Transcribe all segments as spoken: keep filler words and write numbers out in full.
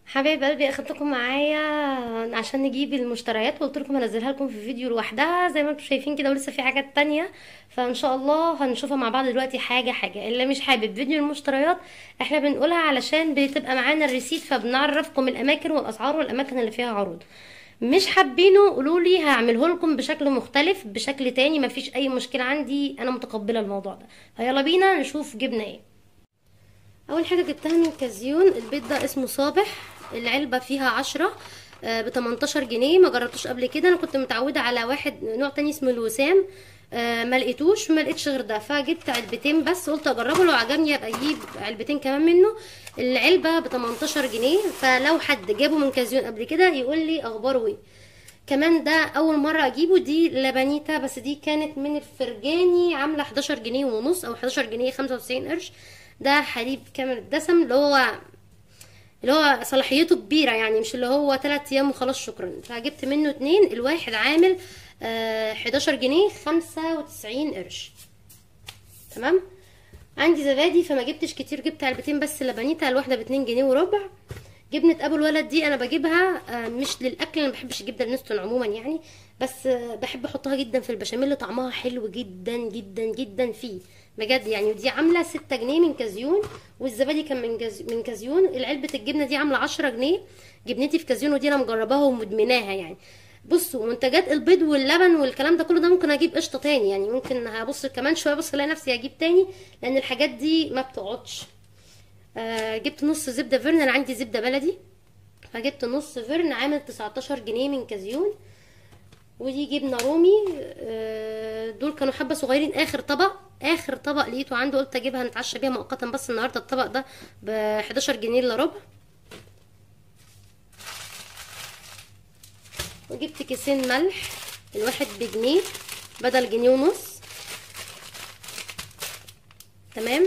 حبايب قلبي، اخدتكم معايا عشان نجيب المشتريات وقلت لكم هنزلها لكم في فيديو لوحدها زي ما انتم شايفين كده، ولسه في حاجات تانية. فان شاء الله هنشوفها مع بعض دلوقتي حاجة حاجة. اللي مش حابب فيديو المشتريات احنا بنقولها علشان بتبقى معانا الريسيت، فبنعرفكم الاماكن والاسعار والاماكن اللي فيها عروض. مش حابينه قولوا لي هعمله لكم بشكل مختلف بشكل تاني، مفيش اي مشكلة عندي، انا متقبلة الموضوع ده. فيلا بينا نشوف جبنا ايه. اول حاجه جبتها من كازيون، البيض ده اسمه صابح، العلبه فيها عشرة ب تمنتاشر جنيه. ما جربتوش قبل كده، انا كنت متعوده على واحد نوع تاني اسمه الوسام. آه ما لقيتوش ما لقيتش غير ده، فجبت علبتين بس، قلت اجربه لو عجبني ابقى اجيب علبتين كمان منه. العلبه ب تمنتاشر جنيه، فلو حد جابه من كازيون قبل كده يقول لي اخباره ايه. كمان ده اول مره اجيبه. دي لبنيتا، بس دي كانت من الفرجاني، عامله حداشر جنيه ونص او حداشر جنيه خمسة وتسعين قرش. ده حليب كامل الدسم، اللي هو اللي هو صلاحيته كبيره، يعني مش اللي هو تلات ايام وخلاص شكرا. فجبت منه اتنين، الواحد عامل آه حداشر جنيه خمسة وتسعين قرش. تمام. عندي زبادي فما جبتش كتير، جبت علبتين بس لبنيتا، الواحده باتنين جنيه وربع. جبنه ابو الولد دي انا بجيبها آه مش للاكل، انا ما بحبش الجبنه النستون عموما يعني، بس آه بحب احطها جدا في البشاميل، طعمها حلو جدا جدا جدا فيه بجد يعني. ودي عامله ستة جنيه من كازيون، والزبادي كان من جز... من كازيون. العلبه الجبنه دي عامله عشرة جنيه. جبنتي في كازيون، ودي انا مجرباها ومدمناها يعني. بصوا، منتجات البيض واللبن والكلام ده كله ده ممكن اجيب قشطه تاني يعني، ممكن هبص كمان شويه بص الاقي نفسي هجيب تاني، لان الحاجات دي ما بتقعدش. آه جبت نص زبده فيرن، انا عندي زبده بلدي، فجبت نص فرن عامل تسعتاشر جنيه من كازيون. ودي جبنه رومي، آه دول كانوا حبه صغيرين. اخر طبق اخر طبق لقيته عنده، قلت اجيبها نتعشى بيها مؤقتا، بس النهارده الطبق ده ب حداشر جنيه الا ربع. وجبت كيسين ملح، الواحد بجنيه بدل جنيه ونص. تمام.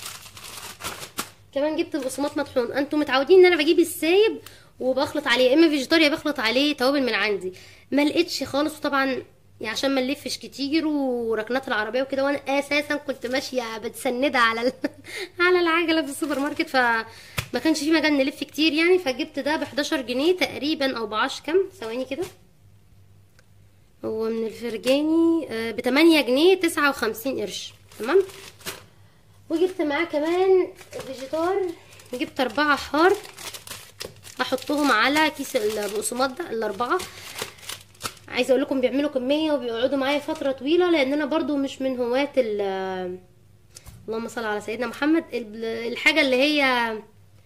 كمان جبت بقسماط مطحون، انتوا متعودين ان انا بجيب السايب وبخلط عليه، يا اما فيجيتاريا بخلط عليه توابل من عندي. ما لقيتش خالص، وطبعا يعني عشان ما نلفش كتير وركنات العربيه وكده، وانا اساسا كنت ماشيه بتسندها على ال... على العجله في السوبر ماركت، فما كانش في مجال نلف كتير يعني. فجبت ده ب حداشر جنيه تقريبا او ب عشرة، كام ثواني كده، هو من الفرجاني ب تمانية جنيه تسعة وخمسين قرش. تمام. وجبت معاه كمان فيجيتار، جبت اربعة حار احطهم على كيس البقسماط ده الاربعه. عايزه اقول لكم بيعملوا كميه وبيقعدوا معايا فتره طويله، لان انا برضو مش من هواة ال اللهم صل على سيدنا محمد، الحاجه اللي هي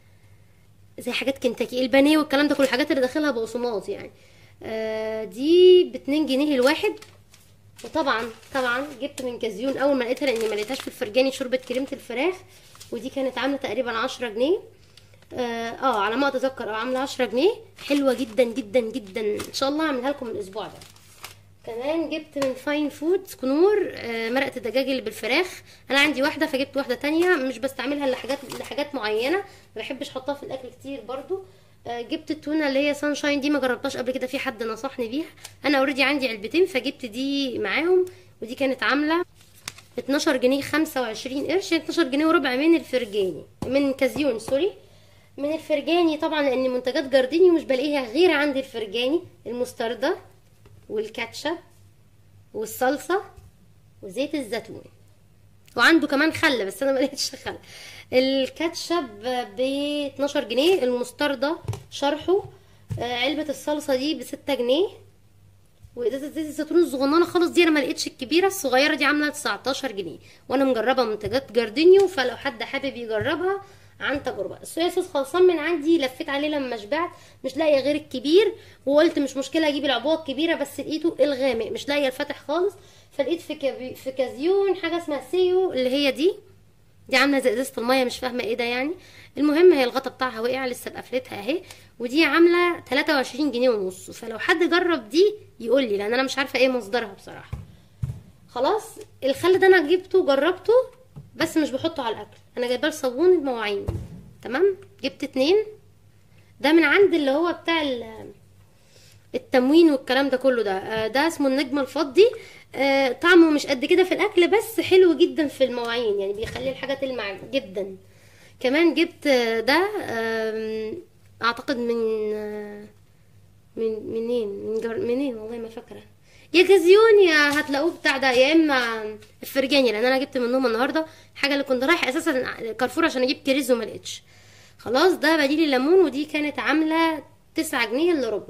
زي حاجات كنتاكي البانيه والكلام ده كل الحاجات اللي داخلها بقسماط يعني. آه دي باتنين جنيه الواحد. وطبعا طبعا جبت من كازيون اول ما لقيتها، لاني ما لقيتهاش في الفرجاني، شوربه كريمه الفراخ، ودي كانت عامله تقريبا عشرة جنيه. اه, آه على ما اتذكر اه عامله عشرة جنيه، حلوه جدا جدا جدا، ان شاء الله هعملها لكم الاسبوع ده. كمان جبت من فاين فود كنور آه مرقه الدجاج اللي بالفراخ، انا عندي واحده فجبت واحده تانية، مش بستعملها لحاجات لحاجات معينه، ما بحبش احطها في الاكل كتير برضو. آه جبت التونه اللي هي سانشاين، دي ما جربتهاش قبل كده، في حد نصحني بيها، انا اوريدي عندي علبتين فجبت دي معاهم. ودي كانت عامله اتناشر جنيه خمسة وعشرين قرش، اتناشر جنيه وربع من الفرجاني من كازيون سوري. من الفرجاني طبعا، لان منتجات جاردينيو مش بلاقيها غير عند الفرجاني، المستردة والكاتشب والصلصه وزيت الزيتون، وعنده كمان خل بس انا ما لقيتش خل. الكاتشب ب اتناشر جنيه، المستردة شرحه، علبه الصلصه دي ب ستة جنيه، وازازه زيت الزيتون الصغننه خالص دي انا ما لقيتش الكبيره، الصغيره دي عامله تسعتاشر جنيه. وانا مجربه منتجات جاردينيو، فلو حد حابب يجربها عن تجربه. الصويا صوص خلصان من عندي، لفيت عليه لما شبعت مش لاقيه غير الكبير، وقلت مش مشكله اجيب العبوه الكبيره، بس لقيته الغامق مش لاقيه الفاتح خالص. فلقيت في كبي في كازيون حاجه اسمها سيو، اللي هي دي دي عامله زي ازازه الميه، مش فاهمه ايه ده يعني. المهم هي الغطا بتاعها وقع، لسه بقفلتها اهي. ودي عامله تلاتة وعشرين جنيه ونص، فلو حد جرب دي يقول لي، لان انا مش عارفه ايه مصدرها بصراحه. خلاص. الخل ده انا جبته جربته، بس مش بحطه على الاكل، انا جايباه لصابون المواعين. تمام. جبت اتنين، ده من عند اللي هو بتاع التموين والكلام ده كله، ده ده اسمه النجمه الفضي. آه طعمه مش قد كده في الاكل، بس حلو جدا في المواعين يعني، بيخلي الحاجه تلمع جدا. كمان جبت ده اعتقد من من منين من جر... منين والله ما فاكره. يا جازيون يا هتلاقوه بتاع ده، يا اما الفرجاني، لان انا جبت منهم النهارده حاجه اللي كنت رايح اساسا كارفور عشان اجيب كريز وما لقيتش. خلاص ده بديل الليمون، ودي كانت عامله تسعة جنيه الا ربع.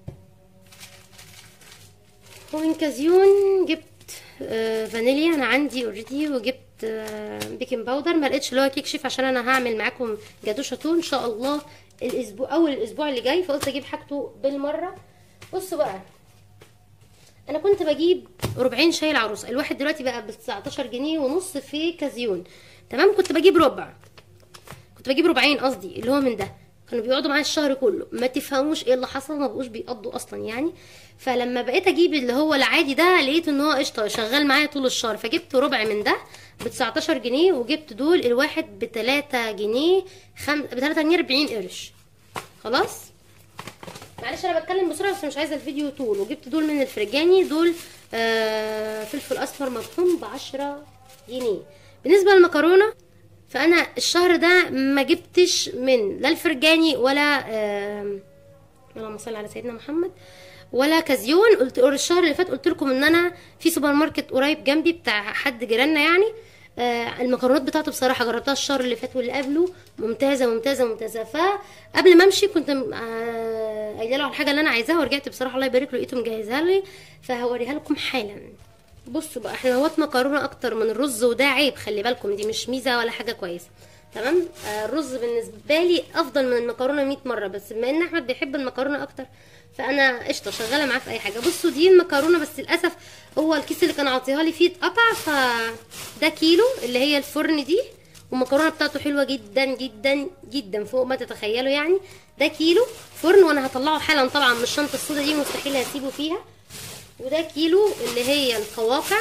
ومن كازيون جبت آه فانيليا، انا عندي اوريدي، وجبت آه بيكنج باودر، ما لقيتش اللي هو كيك شيف عشان انا هعمل معاكم جاتو شاتو ان شاء الله الاسبوع اول الاسبوع اللي جاي، فقلت اجيب حاجته بالمره. بصوا بقى، انا كنت بجيب ربعين شاي العروسه، الواحد دلوقتي بقى ب تسعتاشر جنيه ونص في كازيون، تمام. كنت بجيب ربع، كنت بجيب ربعين قصدي، اللي هو من ده، كانوا بيقعدوا معايا الشهر كله، ما تفهموش ايه اللي حصل، ما بقوش بيقضوا اصلا يعني. فلما بقيت اجيب اللي هو العادي ده لقيت ان هو قشطه شغال معايا طول الشهر، فجبت ربع من ده ب تسعتاشر جنيه، وجبت دول الواحد ب تلاتة جنيه خم... ب تلاتة جنيه اربعين قرش. خلاص معلش انا بتكلم بسرعه بس مش عايزه الفيديو طول. وجبت دول من الفرجاني، دول آه فلفل اسمر مطحون ب عشرة جنيه. بالنسبه للمكرونه، فانا الشهر ده ما جبتش من لا الفرجاني ولا آه اللهم صل على سيدنا محمد ولا كازيون. قلت الشهر اللي فات قلت لكم ان انا في سوبر ماركت قريب جنبي بتاع حد جيراننا يعني، آه المكرونات بتاعته بصراحه جربتها الشهر اللي فات واللي قبله، ممتازه ممتازه ممتازه. فقبل ما امشي كنت آه قايله له على الحاجه اللي انا عايزاها، ورجعت بصراحه الله يبارك له لقيته مجهزها لي، فهوريها لكم حالا. بصوا بقى، احنا هوت مكرونه اكتر من الرز، وده عيب خلي بالكم، دي مش ميزه ولا حاجه كويسه، تمام. آه الرز بالنسبه لي افضل من المكرونه مية مره، بس بما ان احمد بيحب المكرونه اكتر فانا قشطه شغاله معاه في اي حاجه. بصوا دي المكرونه، بس للاسف هو الكيس اللي كان عاطيها لي فيه اتقطع، فده كيلو اللي هي الفرن دي، والمكرونه بتاعته حلوه جدا جدا جدا فوق ما تتخيلوا يعني. ده كيلو فرن، وانا هطلعه حالا طبعا من الشنطه السودا دي، مستحيل هسيبه فيها. وده كيلو اللي هي القواقع،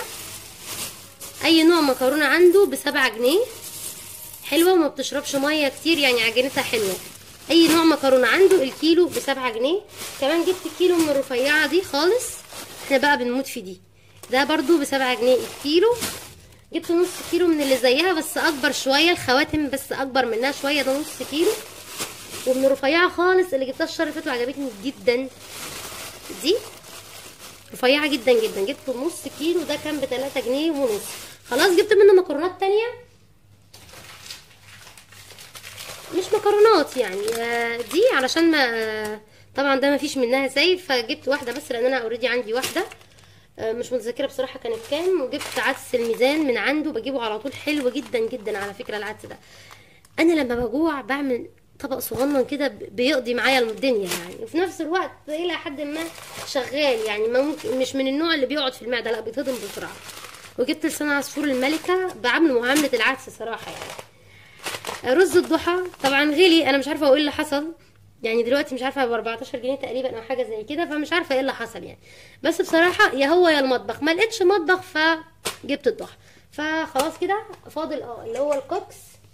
اي نوع مكرونه عنده بسبعة جنيه، حلوه وما بتشربش ميه كتير يعني، عجينتها حلوه. اي نوع مكرونه عنده الكيلو بسبعة جنيه. كمان جبت كيلو من الرفيعه دي خالص، احنا بقى بنموت في دي، ده برضو بسبعة جنيه الكيلو. جبت نص كيلو من اللي زيها بس اكبر شويه، الخواتم بس اكبر منها شويه، ده نص كيلو. ومن الرفيعه خالص اللي جبتها الشهر اللي فات وعجبتني جدا، دي رفيعه جدا جدا، جبت نص كيلو، ده كان بتلاتة جنيه ونص. خلاص جبت منه مكرونات تانية، مش مكرونات يعني، دي علشان ما طبعا ده ما فيش منها سايب، فجبت واحده بس لان انا اوريدي عندي واحده، مش متذكره بصراحه كانت كام. وجبت عدس الميزان من عنده، بجيبه على طول، حلو جدا جدا على فكره العدس ده. انا لما بجوع بعمل طبق صغنن كده بيقضي معايا الدنيا يعني، وفي نفس الوقت الى حد ما شغال يعني، ما ممكن مش من النوع اللي بيقعد في المعده، لا بيتهضم بسرعه. وجبت لسان عصفور الملكه، بعمل معامله العدس صراحه يعني. رز الضحى طبعا غلي، انا مش عارفه هو ايه اللي حصل يعني، دلوقتي مش عارفه ب اربعتاشر جنيه تقريبا او حاجه زي كده، فمش عارفه ايه اللي حصل يعني. بس بصراحه يا هو يا المطبخ، ما لقيتش مطبخ فجبت الضحى. فخلاص كده فاضل اه اللي هو الكوكس،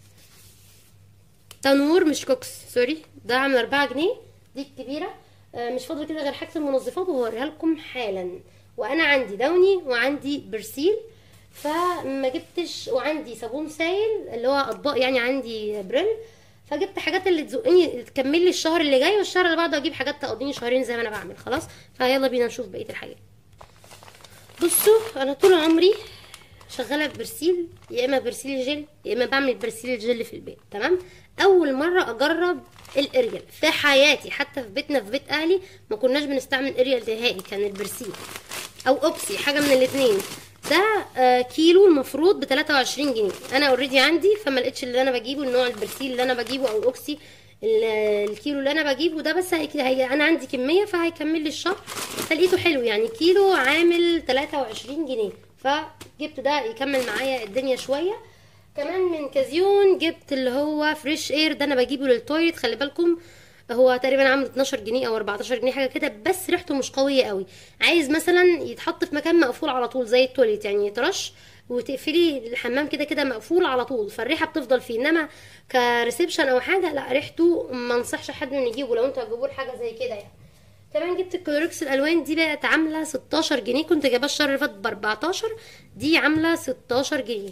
تنور مش كوكس سوري، ده عامل اربعة جنيه، دي الكبيره. آه مش فاضل كده غير حاجه المنظفات وهوريها لكم حالا. وانا عندي دوني وعندي برسيل، فما جبتش، وعندي صابون سائل اللي هو اطباق يعني، عندي بريل، فجبت حاجات اللي تزقني تكمل لي الشهر اللي جاي، والشهر اللي بعده اجيب حاجات تقضيني شهرين زي ما انا بعمل. خلاص فيلا بينا نشوف بقيه الحاجات. بصوا انا طول عمري شغاله ببرسيل، يا اما برسيل جل يا اما بعمل برسيل جل في البيت، تمام. اول مره اجرب الاريال في حياتي، حتى في بيتنا في بيت اهلي ما كناش بنستعمل اريال نهائي، كان البرسيل او اوبسي حاجه من الاثنين. ده آه كيلو المفروض ب تلاتة وعشرين جنيه، انا اوريدي عندي فما لقيتش اللي انا بجيبه النوع البرسيل اللي انا بجيبه او الاوكسي الكيلو اللي انا بجيبه ده، بس هي هي انا عندي كميه فهيكمل لي الشهر، فلقيته حلو يعني، كيلو عامل تلاتة وعشرين جنيه، فجبت ده يكمل معايا الدنيا شويه. كمان من كازيون جبت اللي هو فريش اير، ده انا بجيبه للتويلت، خلي بالكم هو تقريبا عامل اتناشر جنيه او اربعتاشر جنيه حاجه كده، بس ريحته مش قويه قوي، عايز مثلا يتحط في مكان مقفول على طول زي التويلت يعني، يترش وتقفلي الحمام كده كده مقفول على طول، فالريحه بتفضل فيه. انما كريسبشن او حاجه لا، ريحته ما انصحش حد انه يجيبه لو انتوا هتجيبوا حاجه زي كده يعني. كمان جبت الكلوركس الالوان، دي بقت عامله ستاشر جنيه، كنت جايباها الشهر اللي فات ب اربعتاشر، دي عامله ستاشر جنيه.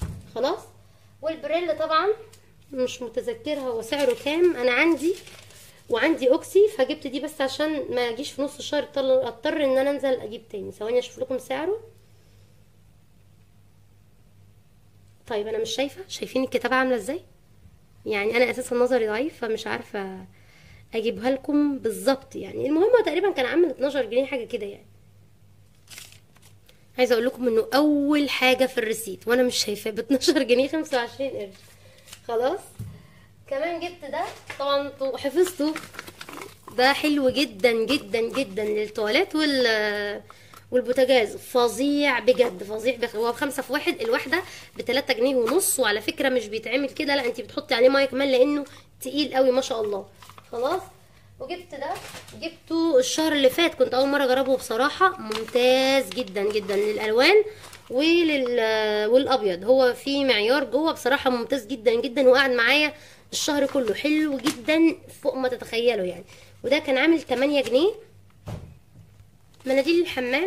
خلاص. والبريل طبعا مش متذكره هو سعره كام، انا عندي وعندي اوكسي، فجبت دي بس عشان ما اجيش في نص الشهر اضطر اضطر ان انا انزل اجيب تاني. ثواني اشوف لكم سعره. طيب انا مش شايفه، شايفين الكتابه عامله ازاي؟ يعني انا اساسا نظري ضعيف فمش عارفه اجيبها لكم بالظبط. يعني المهم هو تقريبا كان عامل اتناشر جنيه حاجه كده. يعني عايزه اقول لكم انه اول حاجه في الريسيت وانا مش شايفاه ب اتناشر جنيه خمسة وعشرين قرش. خلاص. كمان جبت ده، طبعا انتوا حفظتوا، ده حلو جدا جدا جدا للتواليت وال والبوتاجاز. فظيع بجد، فظيع بخ... هو بخمسة في واحد، الواحدة بتلاتة جنيه ونص. وعلى فكرة مش بيتعمل كده، لا انتي بتحطي عليه مية كمان لانه تقيل قوي ما شاء الله. خلاص. وجبت ده، جبته الشهر اللي فات، كنت اول مرة اجربه بصراحة، ممتاز جدا جدا للالوان ولل والابيض. هو في معيار جوه بصراحة ممتاز جدا جدا، وقعد معايا الشهر كله، حلو جدا فوق ما تتخيلوا يعني. وده كان عامل تمانية جنيه. مناديل الحمام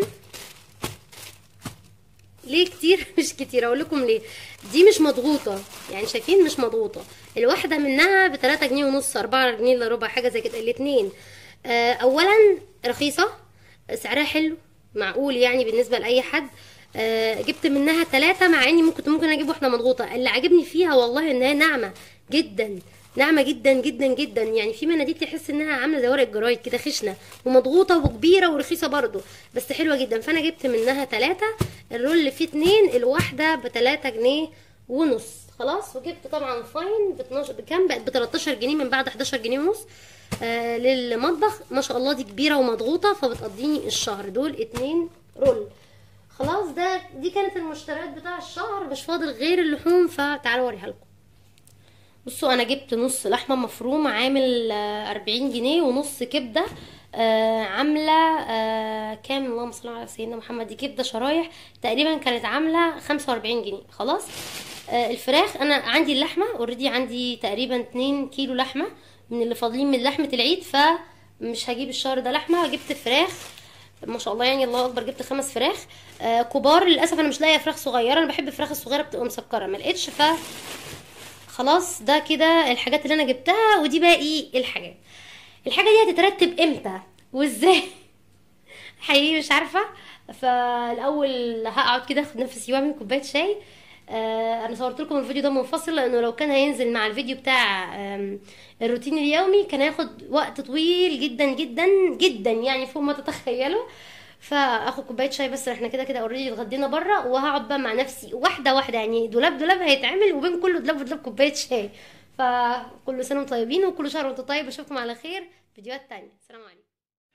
ليه كتير؟ مش كتير، اقول لكم ليه. دي مش مضغوطه، يعني شايفين مش مضغوطه. الواحده منها ب تلاتة جنيه ونص، اربعة جنيه الا ربع، حاجه زي كده الاثنين. آه اولا رخيصه، سعرها حلو معقول يعني بالنسبه لاي حد. آه جبت منها ثلاثة، مع اني ممكن ممكن اجيب واحده مضغوطه. اللي عجبني فيها والله انها ناعمه جدا، ناعمه جدا جدا جدا. يعني في مناديل تحس انها عامله زي ورق الجرايد كده، خشنه ومضغوطه وكبيره ورخيصه برضو، بس حلوه جدا. فانا جبت منها ثلاثة، الرول فيه اتنين، الواحده بتلاتة جنيه ونص. خلاص. وجبت طبعا فاين ب اتناشر، بكام بقت؟ ب تلتاشر جنيه من بعد حداشر جنيه ونص. آه للمطبخ ما شاء الله، دي كبيره ومضغوطه فبتقضيني الشهر. دول اتنين رول. خلاص. ده دي كانت المشتريات بتاع الشهر، مش فاضل غير اللحوم، فتعالوا اوريها لكم. بصوا انا جبت نص لحمه مفرومه عامل اربعين جنيه، ونص كبده آه عامله آه كام؟ اللهم صل على سيدنا محمد. دي كبده شرايح تقريبا كانت عامله خمسة واربعين جنيه. خلاص. آه الفراخ، انا عندي اللحمه اوريدي، عندي تقريبا اتنين كيلو لحمه من اللي فاضلين من لحمه العيد، فمش هجيب الشهر ده لحمه. جبت فراخ ما شاء الله يعني الله اكبر، جبت خمس فراخ آه كبار. للاسف انا مش لاقيه فراخ صغيره، انا بحب الفراخ الصغيره بتبقى مسكره، ما لقيتش. ف خلاص. ده كده الحاجات اللي انا جبتها. ودي باقي الحاجات. الحاجه دي هتترتب امتى وازاي؟ حقيقي مش عارفه. فالاول هقعد كده اخد نفسي واعمل كوبايه شاي. آه انا صورت لكم الفيديو ده منفصل، لانه لو كان هينزل مع الفيديو بتاع آم، الروتين اليومي كان هياخد وقت طويل جدا جدا جدا، يعني فوق ما تتخيلوا. فاخد كوبايه شاي بس، احنا كده كده اوريدي اتغدينا بره، وهقعد بقى مع نفسي واحده واحده، يعني دولاب دولاب هيتعمل، وبين كل دولاب ودولاب كوبايه شاي. فكل سنه وانتم طيبين، وكل شهر وانتم طيب. اشوفكم على خير فيديوهات تانية. السلام عليكم.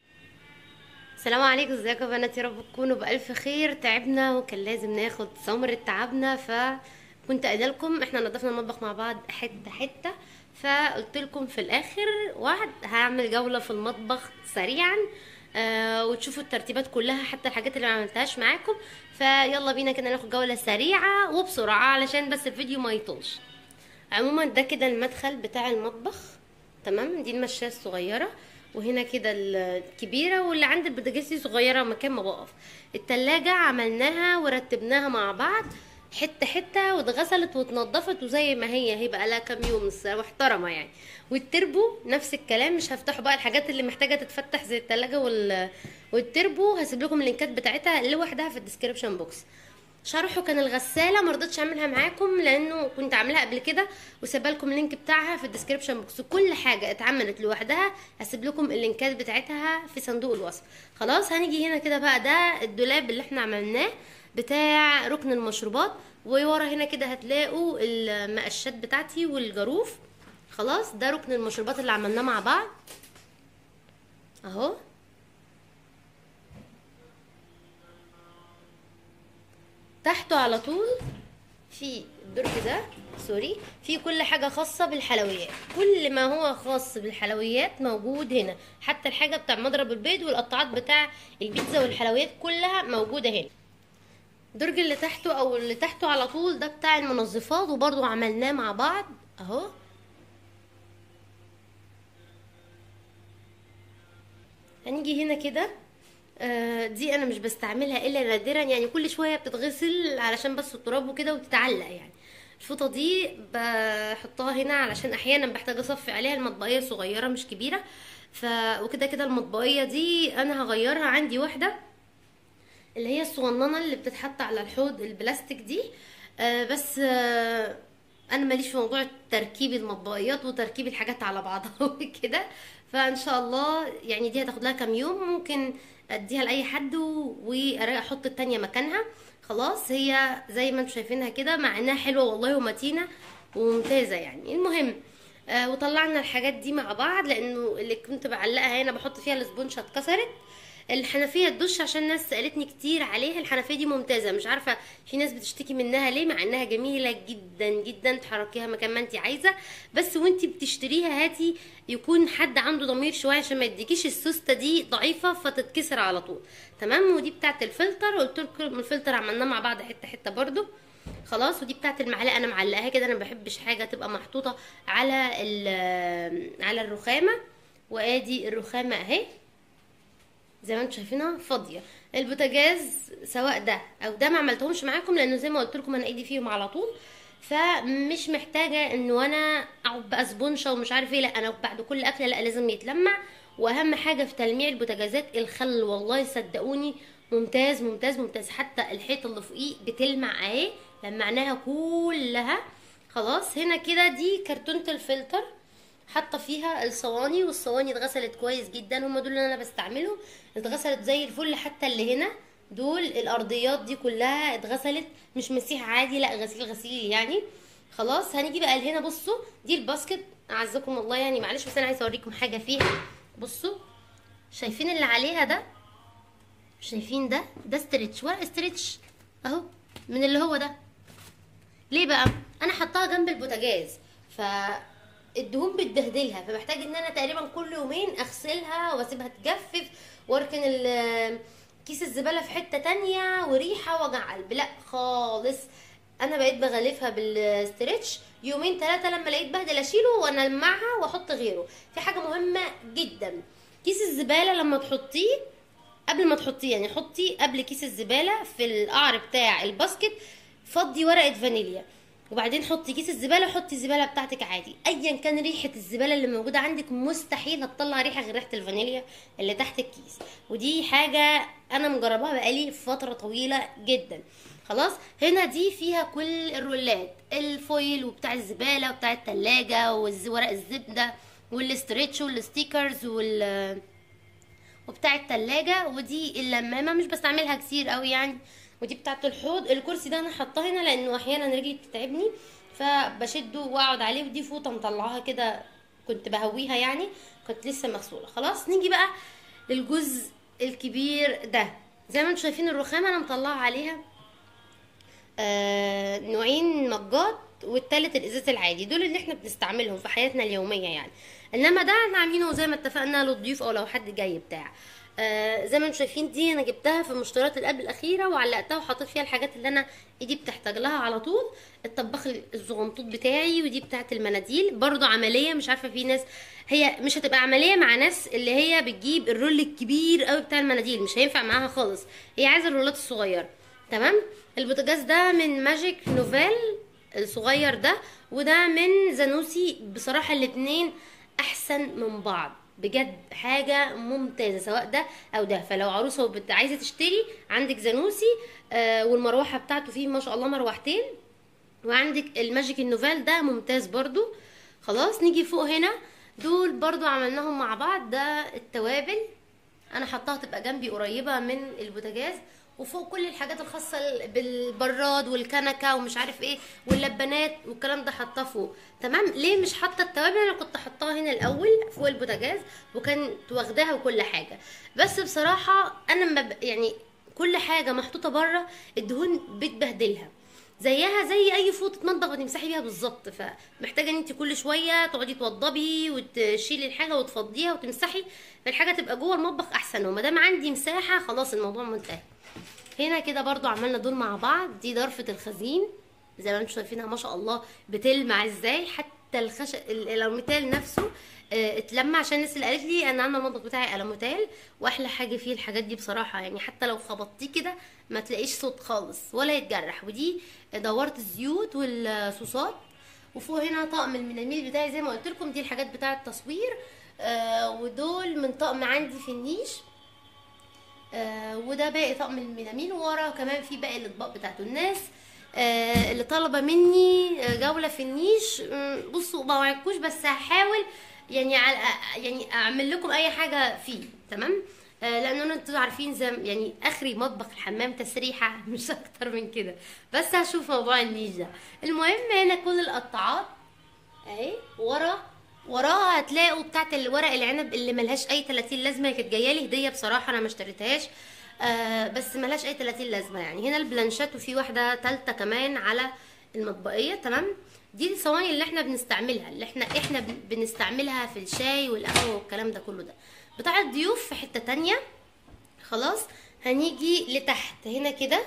السلام عليكم، ازيكم يا بنات؟ يا رب تكونوا بالف خير. تعبنا وكان لازم ناخد ثمرة تعبنا، فكنت قايله لكم احنا نضفنا المطبخ مع بعض حته حته. فقلت لكم في الاخر وعد هعمل جوله في المطبخ سريعا، آه وتشوفوا الترتيبات كلها حتى الحاجات اللي ما عملتهاش معاكم. فيلا بينا كده ناخد جوله سريعه وبسرعه علشان بس الفيديو ما يطولش. عموما ده كده المدخل بتاع المطبخ، تمام. دي المشاية الصغيرة، وهنا كده الكبيرة، واللي عند البوتاجاز دي صغيرة مكان ما بقف. التلاجة عملناها ورتبناها مع بعض حتة حتة، واتغسلت واتنضفت وزي ما هي هي بقى لها كام يوم محترمة يعني. والتربو نفس الكلام، مش هفتحه بقى. الحاجات اللي محتاجة تتفتح زي التلاجة وال... والتربو هسيب لكم اللينكات بتاعتها لوحدها في الديسكريبشن بوكس. شرحه كان الغساله، ما رضيتش اعملها معاكم لانه كنت عاملاها قبل كده، وسيبها لكم اللينك بتاعها في الديسكريبشن بوكس. كل حاجه اتعملت لوحدها هسيب لكم اللينكات بتاعتها في صندوق الوصف. خلاص. هنيجي هنا كده بقى، ده الدولاب اللي احنا عملناه بتاع ركن المشروبات، وورا هنا كده هتلاقوا المقشات بتاعتي والجاروف. خلاص. ده ركن المشروبات اللي عملناه مع بعض اهو. تحته على طول في الدرج ده، سوري، في كل حاجة خاصة بالحلويات. كل ما هو خاص بالحلويات موجود هنا، حتى الحاجة بتاع مضرب البيض والقطاعات بتاع البيتزا والحلويات كلها موجودة هنا. الدرج اللي تحته او اللي تحته على طول ده بتاع المنظفات، وبرضو عملناه مع بعض اهو. هنيجي هنا كده، آه دي انا مش بستعملها الا نادرا، يعني كل شويه بتتغسل علشان بس التراب وكده وتتعلق يعني. الفوطه دي بحطها هنا علشان احيانا بحتاج اصفي عليها، المطبقيه صغيره مش كبيره. ف وكده كده المطبقيه دي انا هغيرها، عندي واحده اللي هي الصغننه اللي بتتحط على الحوض البلاستيك دي. آه بس آه انا ماليش في موضوع تركيب المطبقيات وتركيب الحاجات على بعضها وكده. فان شاء الله يعني دي هتاخد لها كام يوم، ممكن اديها لاي حد واحط التانية مكانها. خلاص هي زي ما انتم شايفينها كده، مع انها حلوه والله ومتينه وممتازه يعني. المهم آه وطلعنا الحاجات دي مع بعض، لانه اللي كنت بعلقها هنا بحط فيها الاسبونشه اتكسرت. الحنفيه الدش عشان الناس سالتني كتير عليها، الحنفيه دي ممتازه، مش عارفه في ناس بتشتكي منها ليه، مع انها جميله جدا جدا، تحركيها مكان ما انت عايزه. بس وانت بتشتريها هاتي يكون حد عنده ضمير شويه، عشان ما يديكيش السوسته دي ضعيفه فتتكسر على طول. تمام. ودي بتاعه الفلتر، قلت لكم الفلتر عملناه مع بعض حته حته برده. خلاص. ودي بتاعه المعلقه انا معلقاها كده، انا ما بحبش حاجه تبقى محطوطه على على الرخامه. وادي الرخامه اهي زي ما انتم شايفينها فاضيه. البوتاجاز سواء ده او ده ما عملتهمش معاكم، لانه زي ما قلت لكم انا ايدي فيهم على طول، فمش محتاجه انه انا اقعد بقى سبونشه ومش عارف ايه. لا انا بعد كل اكله لا لازم يتلمع. واهم حاجه في تلميع البوتاجازات الخل، والله صدقوني ممتاز ممتاز ممتاز. حتى الحيطه اللي فوقيه بتلمع اهي، لمعناها كلها. خلاص. هنا كده دي كرتونه الفلتر، حاطه فيها الصواني، والصواني اتغسلت كويس جدا، هم دول اللي انا بستعملهم، اتغسلت زي الفل. حتى اللي هنا دول الارضيات دي كلها اتغسلت، مش مسيح عادي، لا غسيل غسيل يعني. خلاص. هنيجي بقى لهنا، بصوا دي الباسكت، اعزكم الله يعني معلش، بس انا عايزه اوريكم حاجه فيها. بصوا شايفين اللي عليها ده؟ شايفين ده؟ ده استرتش، ورق استرتش اهو من اللي هو ده. ليه بقى؟ انا حطاها جنب البوتاجاز، ف الدهون بتبهدلها، فبحتاج ان انا تقريبا كل يومين اغسلها واسيبها تجفف، واركن كيس الزباله في حته تانية، وريحه وجع قلب. لا خالص، انا بقيت بغلفها بالستريتش يومين ثلاثه، لما لقيت بهدل اشيله وانلمعها واحط غيره. في حاجه مهمه جدا، كيس الزباله لما تحطيه، قبل ما تحطيه يعني حطي قبل كيس الزباله في القعر بتاع الباسكت فضي ورقه فانيليا، وبعدين حطي كيس الزباله، حطي الزباله بتاعتك عادي. ايا كان ريحه الزباله اللي موجوده عندك مستحيل هتطلع ريحه غير ريحه الفانيليا اللي تحت الكيس. ودي حاجه انا مجرباها بقالي فتره طويله جدا. خلاص. هنا دي فيها كل الرولات، الفويل وبتاع الزباله وبتاع التلاجة وورق الزبده والاستريتش والستيكرز وال وبتاع التلاجة. ودي اللمامه مش بستعملها كتير قوي يعني. ودي بتاعه الحوض. الكرسي ده انا حاطاه هنا لانه احيانا رجلي بتتعبني فبشده واقعد عليه. ودي فوطه مطلعاها كده كنت بهويها يعني، كنت لسه مغسوله. خلاص. نيجي بقى للجزء الكبير ده. زي ما انتم شايفين الرخامه انا مطلعه عليها آه نوعين مجات، والتالت الازاز العادي، دول اللي احنا بنستعملهم في حياتنا اليوميه يعني. انما ده احنا عاملينه زي ما اتفقنا للضيوف او لو حد جاي بتاع. آه زي ما انتم شايفين دي انا جبتها في المشتريات اللي قبل الاخيره، وعلقتها وحطيت فيها الحاجات اللي انا ايدي بتحتاج لها على طول. الطباخ الزغنطوط بتاعي، ودي بتاعه المناديل برضو عمليه. مش عارفه في ناس هي مش هتبقى عمليه مع ناس اللي هي بتجيب الرول الكبير قوي بتاع المناديل، مش هينفع معاها خالص، هي عايزه الرولات الصغيره. تمام. البوتاجاز ده من ماجيك نوفيل الصغير ده، وده من زانوسي. بصراحه الاتنين احسن من بعض بجد، حاجه ممتازه سواء ده او ده. فلو عروسه وبت... عايزه تشتري، عندك زانوسي آه والمروحه بتاعته فيه ما شاء الله مروحتين، وعندك الماجيك النوفيل ده ممتاز برضو. خلاص. نيجي فوق هنا، دول برضو عملناهم مع بعض. ده التوابل انا حطاها تبقى جنبي قريبه من البوتاجاز، وفوق كل الحاجات الخاصه بالبراد والكنكه ومش عارف ايه واللبانات والكلام ده حطاه فوق. تمام. ليه مش حاطه التوابل؟ انا كنت حطاها هنا الاول فوق البوتاجاز وكانت واخداها وكل حاجه، بس بصراحه انا ما يعني كل حاجه محطوطه بره الدهون بتبهدلها، زيها زي اي فوطه مطبخ بتمسحي بيها بالظبط. فمحتاجه ان انت كل شويه تقعدي توضبي وتشيلي الحاجه وتفضيها وتمسحي، فالحاجه تبقى جوه المطبخ احسن. وما دام عندي مساحه خلاص الموضوع منتهي. هنا كده برضو عملنا دول مع بعض. دي ضرفه الخزين زي ما انتم شايفينها ما شاء الله بتلمع ازاي، حتى حتى الخش ال- الالوميتال نفسه آه، اتلم، عشان الناس اللي قالت لي انا عامله المطبخ بتاعي الوميتال، واحلى حاجه فيه الحاجات دي بصراحه، يعني حتى لو خبطتيه كده ما تلاقيش صوت خالص ولا يتجرح. ودي دورت الزيوت والصوصات. وفوق هنا طقم المناميل بتاعي زي ما قلت لكم، دي الحاجات بتاعه التصوير. آه ودول من طقم عندي في النيش. آه وده باقي طقم الميلامين، ورا كمان في باقي الاطباق بتاعته. الناس آه اللي طالبه مني آه، جوله في النيش، مم، بصوا ما وعدكوش بس هحاول يعني على يعني اعمل لكم اي حاجه فيه، تمام. آه لان انتوا عارفين زي يعني اخري مطبخ الحمام تسريحه مش اكتر من كده، بس هشوف موضوع النيش ده. المهم هنا كل القطاعات اهي. ورا وراها هتلاقوا بتاعت الورق العنب اللي ملهاش اي تلاتين لازمه، هي كانت جايه لي هديه بصراحه، انا ما اشتريتهاش. آه بس ملهاش اي تلاتين لازمه يعني. هنا البلانشات، وفي واحده تالته كمان على المطبقيه، تمام. دي الصواني اللي احنا بنستعملها، اللي احنا احنا بن- بنستعملها في الشاي والقهوه والكلام ده كله. ده بتاع الضيوف في حته تانية. خلاص هنيجي لتحت هنا كده.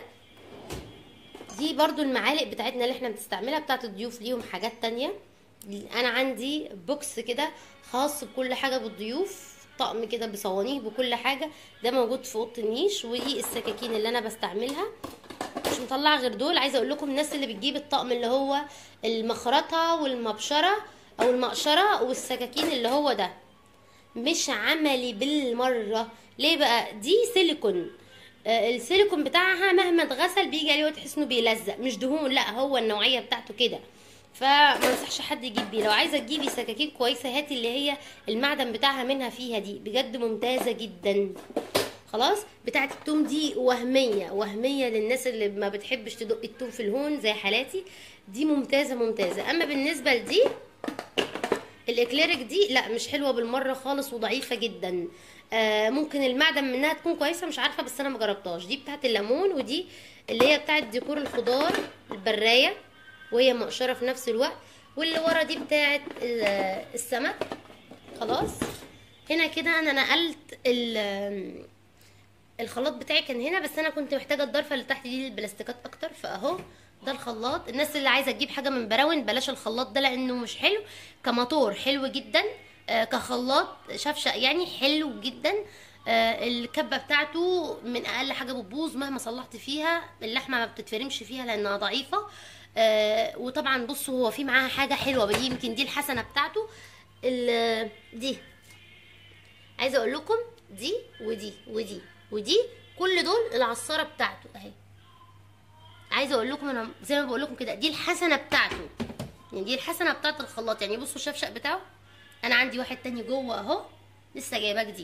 دي برضو المعالق بتاعتنا اللي احنا بنستعملها بتاعت الضيوف، ليهم حاجات تانية. انا عندي بوكس كده خاص بكل حاجة بالضيوف، طقم كده بصوانيه بكل حاجة، ده موجود في اوضه النيش. ودي السكاكين اللي انا بستعملها، مش مطلعه غير دول. عايزه اقول لكم الناس اللي بتجيب الطقم اللي هو المخرطه والمبشره او المقشره والسكاكين اللي هو ده، مش عملي بالمره. ليه بقى؟ دي سيليكون. آه، السيليكون بتاعها مهما اتغسل بيجي عليه وتحس انه بيلزق، مش دهون، لا هو النوعيه بتاعته كده. فما انصحش حد يجيب بيه. لو عايزه تجيبي سكاكين كويسه هاتي اللي هي المعدن بتاعها منها فيها، دي بجد ممتازه جدا. خلاص. بتاعه التوم دي وهميه وهميه للناس اللي ما بتحبش تدق التوم في الهون زي حالاتي، دي ممتازه ممتازه. اما بالنسبه لدي الاكليريك دي لا مش حلوه بالمره خالص وضعيفه جدا. آه ممكن المعدن منها تكون كويسه مش عارفه، بس انا ما جربتهاش. دي بتاعه الليمون، ودي اللي هي بتاعه ديكور الخضار البرايه، وهي مقشره في نفس الوقت. واللي ورا دي بتاعه ال- السمك. خلاص. هنا كده انا نقلت ال- الخلاط بتاعي كان هنا، بس انا كنت محتاجه الضرفه اللي تحت دي للبلاستيكات اكتر، فاهو ده الخلاط. الناس اللي عايزه تجيب حاجه من براون بلاش الخلاط ده لانه مش حلو. كموتور حلو جدا، آه كخلاط شفشق يعني حلو جدا. آه الكبه بتاعته من اقل حاجه بتبوظ مهما صلحت فيها، اللحمه ما بتتفرمش فيها لانها ضعيفه. آه وطبعا بصوا هو في معاها حاجه حلوه دي، يمكن دي الحسنه بتاعته. ال- دي عايزه اقول لكم دي ودي ودي ودي كل دول العصاره بتاعته اهي. عايزه اقول لكم انا زي ما بقول لكم كده دي الحسنه بتاعته، يعني دي الحسنه بتاعت الخلاط. يعني بصوا الشفشق بتاعه، انا عندي واحد تاني جوه اهو لسه جايباه جديد،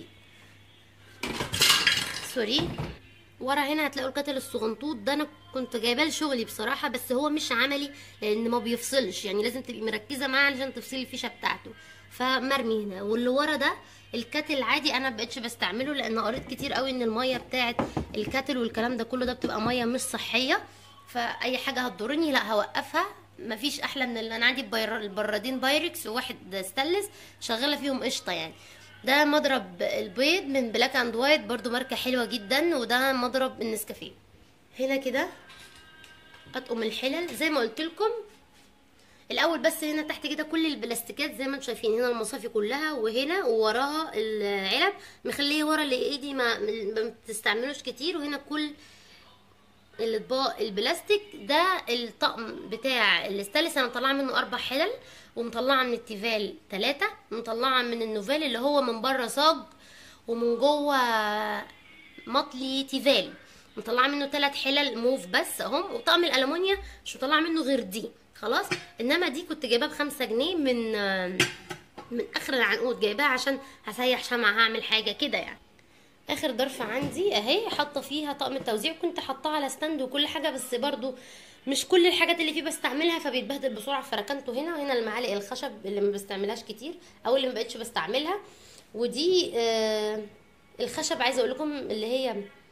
سوري. ورا هنا هتلاقوا الكاتل الصغنطوط ده، انا كنت جايباه لشغلي بصراحه، بس هو مش عملي لان ما بيفصلش، يعني لازم تبقي مركزه معاه علشان تفصلي الفيشه بتاعته، فمرمي هنا. واللي ورا ده الكاتل العادي انا مبقتش بستعمله لان قريت كتير قوي ان الميه بتاعت الكاتل والكلام ده كله ده بتبقى ميه مش صحيه، فاي حاجه هتضرني لا هوقفها. مفيش احلى من اللي انا عندي بير... البرادين بايركس وواحد ستانلس شغاله فيهم قشطه يعني. ده مضرب البيض من بلاك اند وايت برضو ماركه حلوه جدا، وده مضرب النسكافيه. هنا كده اطقم الحلل زي ما قلت لكم الاول، بس هنا تحت كده كل البلاستيكات زي ما انتم شايفين، هنا المصافي كلها وهنا ووراها العلب مخليه ورا اللي ايدي ما ما بتستعملوش كتير. وهنا كل الاطباق البلاستيك. ده الطقم بتاع الاستانلس انا مطلعه منه اربع حلل، ومطلعه من التيفال ثلاثه، ومطلعه من النوفال اللي هو من بره صاج ومن جوه مطلي تيفال، مطلعه منه ثلاث حلل موف بس اهم. وطقم الالومنيا مش مطلعه منه غير دي خلاص. انما دي كنت جايباها بخمسة جنيه من من اخر العنقود، جايباها عشان هسيح شمعة هعمل حاجه كده يعني. اخر ضرفه عندي اهي حاطه فيها طقم التوزيع، كنت حاطاه على ستاند وكل حاجه، بس برضو مش كل الحاجات اللي فيه بستعملها فبيتبهدل بسرعه، فركنته هنا. وهنا المعالق الخشب اللي ما بستعملهاش كتير او اللي ما بقتش بستعملها. ودي آه الخشب عايزه اقول لكم اللي هي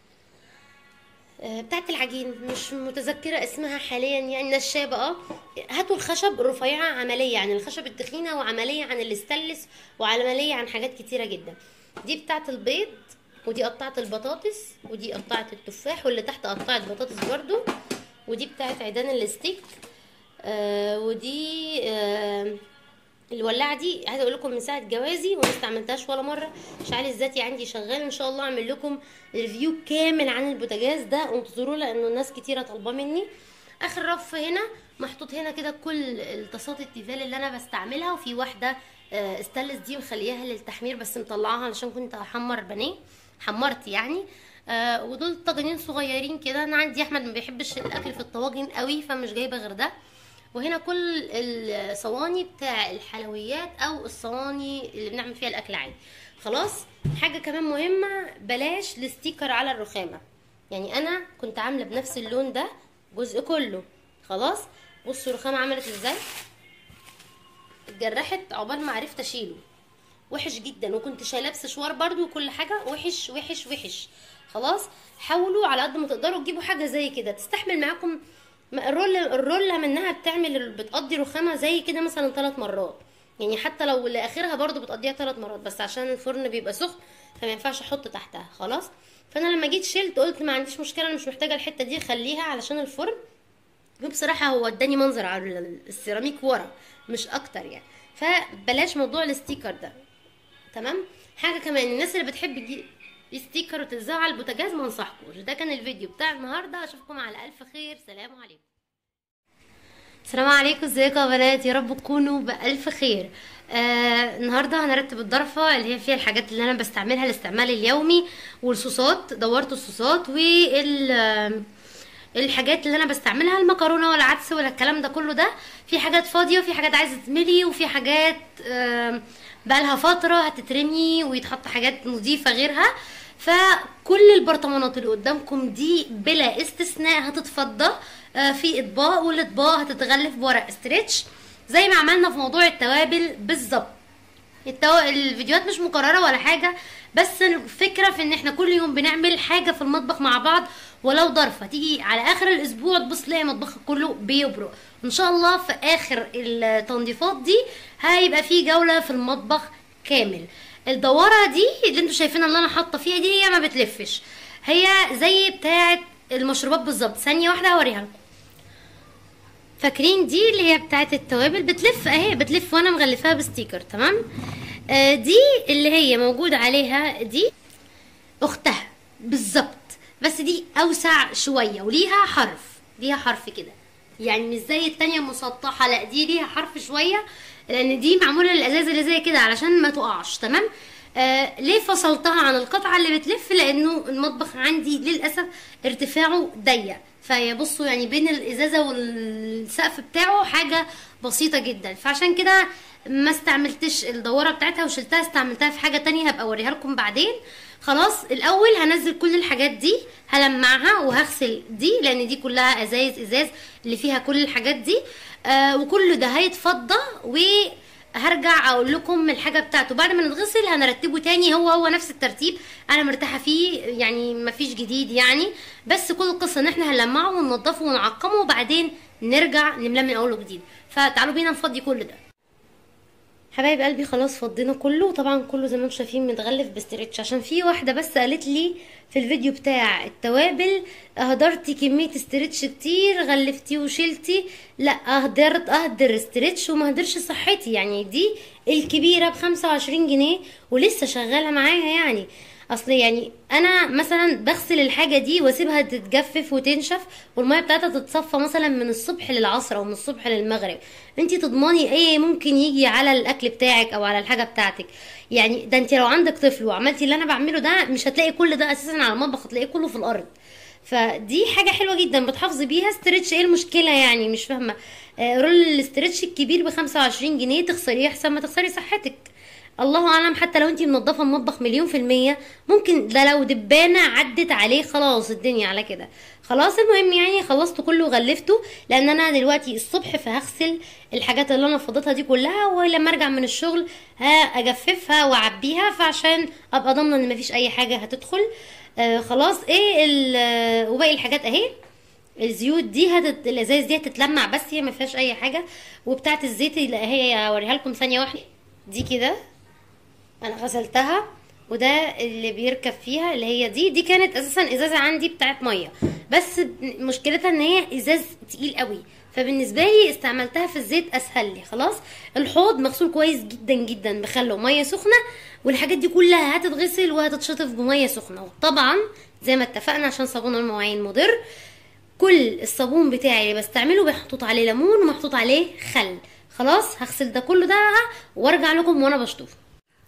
آه بتاعت العجين، مش متذكره اسمها حاليا يعني، نشابه. اه هاتوا الخشب الرفيعه عمليه عن الخشب التخينه، وعمليه عن الاستانلس، وعمليه عن حاجات كتيره جدا. دي بتاعت البيض، ودي قطعه البطاطس، ودي قطعه التفاح، واللي تحت قطعه بطاطس برضو. ودي بتاعت عيدان الستيك. آه ودي آه الولاعه دي عايزه اقول لكم من ساعه جوازي وما استعملتهاش ولا مره. الاشعال الذاتي عندي شغال، ان شاء الله اعمل لكم ريفيو كامل عن البوتاجاز ده وانتظروا، لانه الناس كتيره طالباه مني. اخر رف هنا محطوط هنا كده كل الطاسات التيفال اللي انا بستعملها، وفي واحده استانلس دي مخلياها للتحمير بس مطلعاها علشان كنت هحمر بانيه، حمرت يعني. آه ودول طاجنين صغيرين كده. انا عندي احمد ما بيحبش الاكل في الطواجن قوي فمش جايبه غير ده. وهنا كل الصواني بتاع الحلويات او الصواني اللي بنعمل فيها الاكل عادي. خلاص. حاجه كمان مهمه، بلاش الستيكر على الرخامه. يعني انا كنت عامله بنفس اللون ده جزء كله. خلاص. بصوا الرخامه عملت ازاي، اتجرحت عقبال ما عرفت اشيله، وحش جدا. وكنت شايلاه بسشوار برده وكل حاجه، وحش وحش وحش. خلاص. حاولوا على قد ما تقدروا تجيبوا حاجه زي كده تستحمل معاكم. الرول الرولة منها بتعمل بتقضي رخامه زي كده مثلا ثلاث مرات، يعني حتى لو لاخرها برضو بتقضيها ثلاث مرات، بس عشان الفرن بيبقى سخن فما ينفعش احط تحتها. خلاص. فانا لما جيت شلت قلت ما عنديش مشكله، انا مش محتاجه الحته دي، خليها علشان الفرن. وبصراحه هو اداني منظر على السيراميك ورا مش اكتر يعني. فبلاش موضوع الستيكر ده. تمام. حاجه كمان، الناس اللي بتحب تجيب ستيكر وتلزقه على البوتاجاز ما انصحكوش. ده كان الفيديو بتاع النهارده، اشوفكم على الف خير. سلام عليكم. السلام عليكم، ازيكم يا بنات؟ يا رب تكونوا بالف خير. آه النهارده هنرتب الضرفه اللي هي فيها الحاجات اللي انا بستعملها الاستعمال اليومي، والصوصات. دورت الصوصات وال الحاجات اللي انا بستعملها، المكرونه ولا العدس ولا الكلام ده كله. ده في حاجات فاضيه وفي حاجات عايزه تتملي وفي حاجات آه بقالها فتره هتترمي ويتحط حاجات نظيفه غيرها. فكل البرطمانات اللي قدامكم دي بلا استثناء هتتفضى في اطباق، والاطباق هتتغلف بورق استريتش زي ما عملنا في موضوع التوابل بالظبط. التو... الفيديوهات مش مكرره ولا حاجه، بس الفكره في ان احنا كل يوم بنعمل حاجه في المطبخ مع بعض، ولو ضرفه تيجي على اخر الاسبوع تبص تلاقي مطبخك كله بيبرق. ان شاء الله في اخر التنظيفات دي هيبقى في جوله في المطبخ كامل. الدواره دي اللي انتوا شايفينها اللي انا حاطه فيها دي هي ما بتلفش، هي زي بتاعه المشروبات بالظبط. ثانيه واحده هوريها لكم. فاكرين دي اللي هي بتاعه التوابل؟ بتلف اهي، بتلف وانا مغلفاها بستيكر. تمام. آه دي اللي هي موجود عليها دي اختها بالظبط، بس دي اوسع شويه وليها حرف، ليها حرف كده يعني مش زي التانية مسطحه، لا دي ليها حرف شويه لان دي معموله للازاز اللي زي كده علشان ما تقعش. تمام. آه ليه فصلتها عن القطعه اللي بتلف؟ لانه المطبخ عندي للاسف ارتفاعه ضيق، فيبصوا يعني بين الازازه والسقف بتاعه حاجه بسيطه جدا، فعشان كده ما استعملتش الدوره بتاعتها وشلتها، استعملتها في حاجه تانية هبقى اوريها لكم بعدين. خلاص. الاول هنزل كل الحاجات دي، هلمعها وهغسل دي لان دي كلها ازايز ازاز اللي فيها كل الحاجات دي. آه وكل ده هيتفضى وهرجع اقول لكم الحاجه بتاعته بعد ما نتغسل هنرتبه تاني. هو هو نفس الترتيب، انا مرتاحه فيه يعني مفيش جديد يعني، بس كل القصه ان احنا هنلمعه وننضفه ونعقمه وبعدين نرجع نملاه من اول وجديد. فتعالوا بينا نفضي كل ده. حبايب قلبي خلاص فضينا كله، طبعا كله زي ما انتم شايفين متغلف بستريتش، عشان في واحده بس قالت لي في الفيديو بتاع التوابل اهدرتي كميه استريتش كتير، غلفتي وشلتي. لا، اهدرت اهدر استريتش وما اهدرش صحتي. يعني دي الكبيره بخمسة وعشرين جنيه ولسه شغاله معاها يعني. اصل يعني انا مثلا بغسل الحاجه دي واسيبها تتجفف وتنشف والميه بتاعتها تتصفى مثلا من الصبح للعصر او من الصبح للمغرب. انتي تضمني ايه ممكن يجي على الاكل بتاعك او على الحاجه بتاعتك؟ يعني ده انتي لو عندك طفل وعملتي اللي انا بعمله ده مش هتلاقي كل ده اساسا على المطبخ، هتلاقيه كله في الارض. فدي حاجه حلوه جدا بتحافظي بيها. ستريتش ايه المشكله يعني؟ مش فاهمه. آه رول الاستريتش الكبير بخمسة وعشرين جنيه، تخسريه احسن ما تخسري صحتك. الله اعلم، حتى لو انتي منضفه المطبخ مليون في الميه ممكن ده لو دبانه عدت عليه خلاص الدنيا على كده. خلاص. المهم يعني خلصت كله وغلفته لان انا دلوقتي الصبح فهغسل الحاجات اللي انا فضيتها دي كلها، ولما ارجع من الشغل هاجففها واعبيها فعشان ابقى ضامنه ان مفيش اي حاجه هتدخل. آه خلاص. ايه وباقي الحاجات اهي. الزيوت دي هتت... الازايز دي هتتلمع بس هي ما فيهاش اي حاجه. وبتاعه الزيت اللي هي اوريها لكم ثانيه واحده دي كده انا غسلتها وده اللي بيركب فيها، اللي هي دي دي كانت اساسا ازازه عندي بتاعت ميه، بس مشكلتها ان هي ازاز تقيل قوي، فبالنسبه لي استعملتها في الزيت اسهل لي. خلاص، الحوض مغسول كويس جدا جدا بخل وميه سخنه، والحاجات دي كلها هتتغسل وهتتشطف بميه سخنه. وطبعا زي ما اتفقنا عشان صابون المواعين مضر، كل الصابون بتاعي اللي بستعمله محطوط عليه ليمون ومحطوط عليه خل. خلاص، هغسل ده كله ده وارجع لكم وانا بشطفه.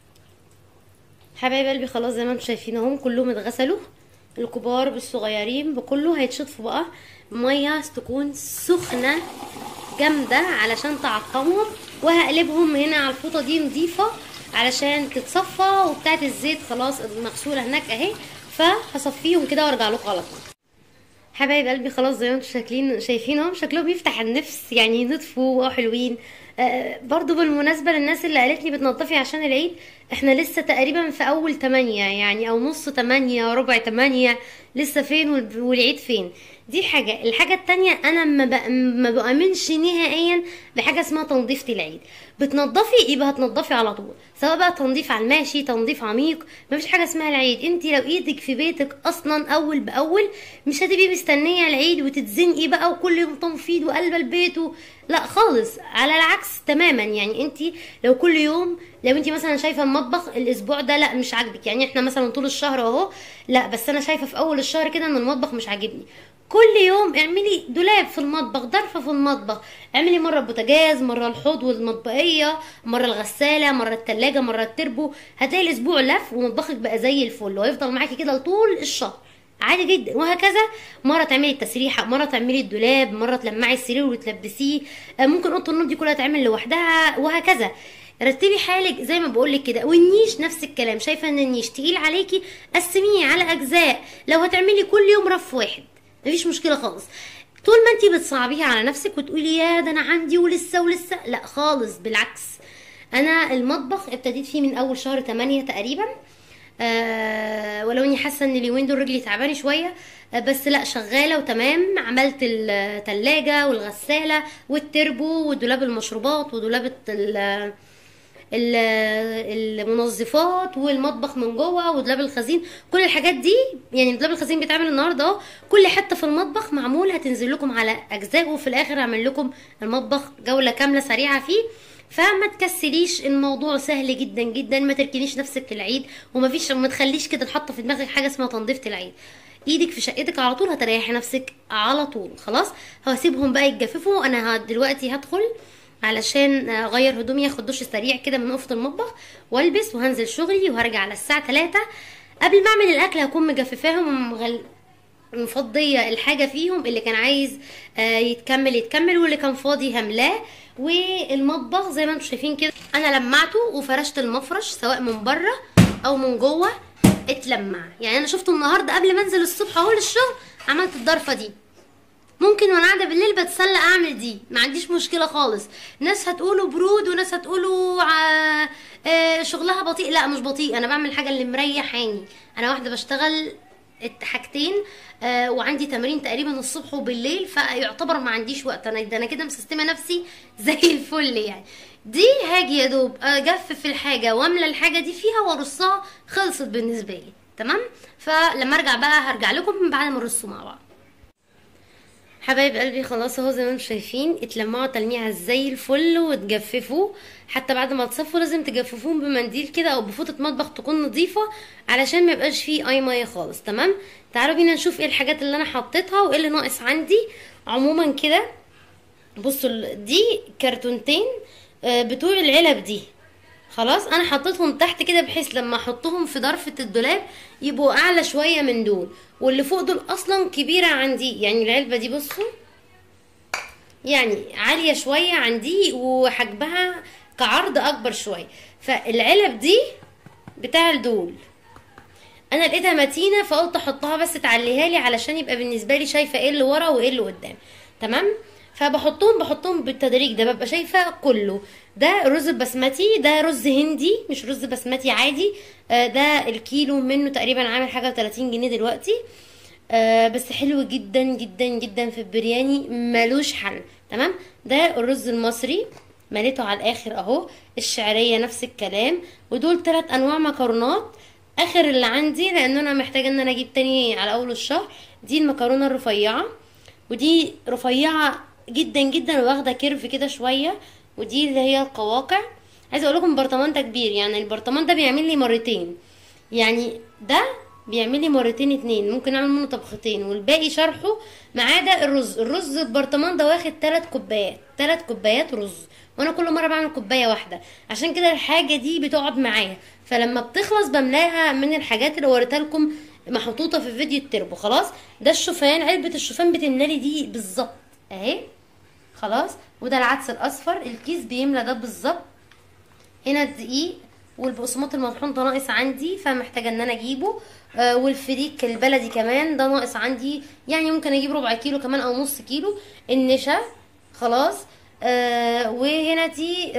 حبايب قلبي خلاص زي ما انتم شايفين اهم كلهم اتغسلوا، الكبار بالصغيرين بكله هيتشطفوا بقى ميه تكون سخنه جامده علشان تعقمهم، وهقلبهم هنا على الفوطه دي نضيفه علشان تتصفى، وبتاعت الزيت خلاص المغسوله هناك اهي، فهصفيهم كده وارجع لكم على طول. حبايب قلبي خلاص زي ما انتم شايفين شايفينهم شكلهم يفتح النفس، يعني نضفوا وحلوين. آه برضو بالمناسبة للناس اللي قالت لي بتنضفي عشان العيد، احنا لسه تقريبا في اول تمانية يعني، او نص تمانية وربع تمانية، لسه فين والعيد فين؟ دي حاجة. الحاجة التانية، انا ما, بأ... ما بأمنش نهائيا بحاجة اسمها تنظيفة العيد. بتنضفي يبقى هتنضفي على طول، سواء بقى تنظيف على الماشي تنظيف عميق، مفيش حاجة اسمها العيد. انت لو ايدك في بيتك اصلا اول باول مش هتبقي مستنية العيد وتتزنقي بقى وكل يوم تنفيض وقلب البيت و... لا خالص، على العكس تماما. يعني انت لو كل يوم، لو انت مثلا شايفه المطبخ الاسبوع ده لا مش عاجبك، يعني احنا مثلا طول الشهر اهو، لا بس انا شايفه في اول الشهر كده ان المطبخ مش عاجبني، كل يوم اعملي دولاب في المطبخ، ضرفه في المطبخ، اعملي مره البوتاجاز، مره الحوض والمطبخيه، مره الغساله، مره التلاجة، مره التربو، هتلاقي الاسبوع لف ومطبخك بقى زي الفل، وهيفضل معاكي كده طول الشهر عادي جدا. وهكذا، مره تعملي التسريحه، مره تعملي الدولاب، مره تلمعي السرير وتلبسيه، ممكن اوضه النوم دي كلها تعمل لوحدها، وهكذا. رتبي حالك زي ما بقولك كده. والنيش نفس الكلام، شايفه ان النيش تقيل عليكي قسميه على اجزاء، لو هتعملي كل يوم رف واحد مفيش مشكله خالص. طول ما انتي بتصعبيها على نفسك وتقولي يا ده انا عندي ولسه ولسه، لا خالص بالعكس. انا المطبخ ابتديت فيه من اول شهر تمانية تقريبا، آه ولو اني حاسه ان اليومين دول رجلي تعباني شويه، آه بس لا شغاله وتمام. عملت التلاجة والغساله والتربو ودولاب المشروبات ودولاب المنظفات والمطبخ من جوه ودولاب الخزين، كل الحاجات دي. يعني دولاب الخزين بيتعمل النهارده اهو، كل حته في المطبخ معمول، هتنزل لكم على اجزاء، وفي الاخر اعمل لكم المطبخ جوله كامله سريعه فيه. فما تكسليش، الموضوع سهل جدا جدا، ما تركنيش نفسك للعيد، وما فيش ما تخليش كده تحط في دماغك حاجه اسمها تنظيفه العيد. ايدك في شقتك على طول هتريحي نفسك على طول. خلاص، هسيبهم بقى يتجففوا. انا دلوقتي هدخل علشان اغير هدومي، اخد دش سريع كده من غرفه المطبخ والبس وهنزل شغلي، وهرجع على الساعه تلاتة. قبل ما اعمل الاكل هكون مجففاهم ومغل... مفضيه الحاجه فيهم، اللي كان عايز يتكمل يتكمل، واللي كان فاضي هملاه. والمطبخ زي ما انتم شايفين كده انا لمعته وفرشت المفرش سواء من بره او من جوه اتلمع. يعني انا شفته النهارده قبل ما انزل الصبح اهو للشغل، عملت الضرفه دي. ممكن وانا قاعده بالليل بتسلى اعمل دي، ما عنديش مشكله خالص. ناس هتقولوا برود وناس هتقولوا ع... آه شغلها بطيء، لا مش بطيء، انا بعمل الحاجه اللي مريحاني. انا واحده بشتغل حاجتين، آه وعندي تمرين تقريبا الصبح وبالليل، فيعتبر ما عنديش وقت. انا ده انا كده مسستمه نفسي زي الفل. يعني دي هاجي يا دوب اجفف الحاجه واملى الحاجه دي فيها وارصها، خلصت بالنسبه لي تمام. فلما ارجع بقى هرجع لكم بعد ما نرصوا مع بعض. حبايب قلبي خلاص اهو زي ما انتم شايفين اتلمعوا تلميعه زي الفل وتجففوا. حتى بعد ما تصفوا لازم تجففوهم بمنديل كده او بفوطه مطبخ تكون نظيفه علشان ما يبقاش فيه اي ميه خالص. تمام، تعالوا بينا نشوف ايه الحاجات اللي انا حطيتها وايه اللي ناقص عندي. عموما كده بصوا، دي كرتونتين بتوع العلب دي، خلاص انا حطيتهم تحت كده بحيث لما احطهم في ضرفه الدولاب يبقوا اعلى شويه من دول، واللي فوق دول اصلا كبيره عندي. يعني العلبه دي بصوا يعني عاليه شويه عندي وحجمها كعرض اكبر شويه، فالعلب دي بتاع دول انا لقيتها متينه فقلت احطها بس تعليها لي علشان يبقى بالنسبه لي شايفه ايه اللي ورا وايه اللي قدام. تمام، فبحطهم بحطهم بالتدريج، ده ببقى شايفه كله. ده رز بسمتي، ده رز هندي مش رز بسمتي عادي. آه ده الكيلو منه تقريبا عامل حاجه تلاتين جنيه دلوقتي. آه بس حلو جدا جدا جدا في البرياني ملوش حل. تمام، ده الرز المصري مليته على الاخر اهو. الشعريه نفس الكلام. ودول ثلاث انواع مكرونات، اخر اللي عندي لان انا محتاجه ان انا اجيب تاني على اول الشهر، دي المكرونه الرفيعه، ودي رفيعه جدا جدا واخده كيرف كده شويه، ودي اللي هي القواقع. عايزه اقول لكم البرطمان ده كبير، يعني البرطمان ده بيعمل لي مرتين، يعني ده بيعمل لي مرتين اتنين، ممكن اعمل منه طبختين والباقي شرحه. ما عدا الرز، الرز البرطمان ده واخد تلات كوبايات، تلات كوبايات رز، وانا كل مره بعمل كوبايه واحده، عشان كده الحاجه دي بتقعد معايا، فلما بتخلص بملاها من الحاجات اللي وريتها لكم محطوطه في فيديو التربو. خلاص، ده الشوفان، علبه الشوفان بتملالي دي بالظبط اهي. خلاص، وده العدس الاصفر، الكيس بيملى ده بالظبط. هنا الدقيق والبقسماط المطحون ده ناقص عندي فمحتاجه ان انا اجيبه. آه والفريك البلدي كمان ده ناقص عندي، يعني ممكن اجيب ربع كيلو كمان او نص كيلو. النشا خلاص. آه وهنا دي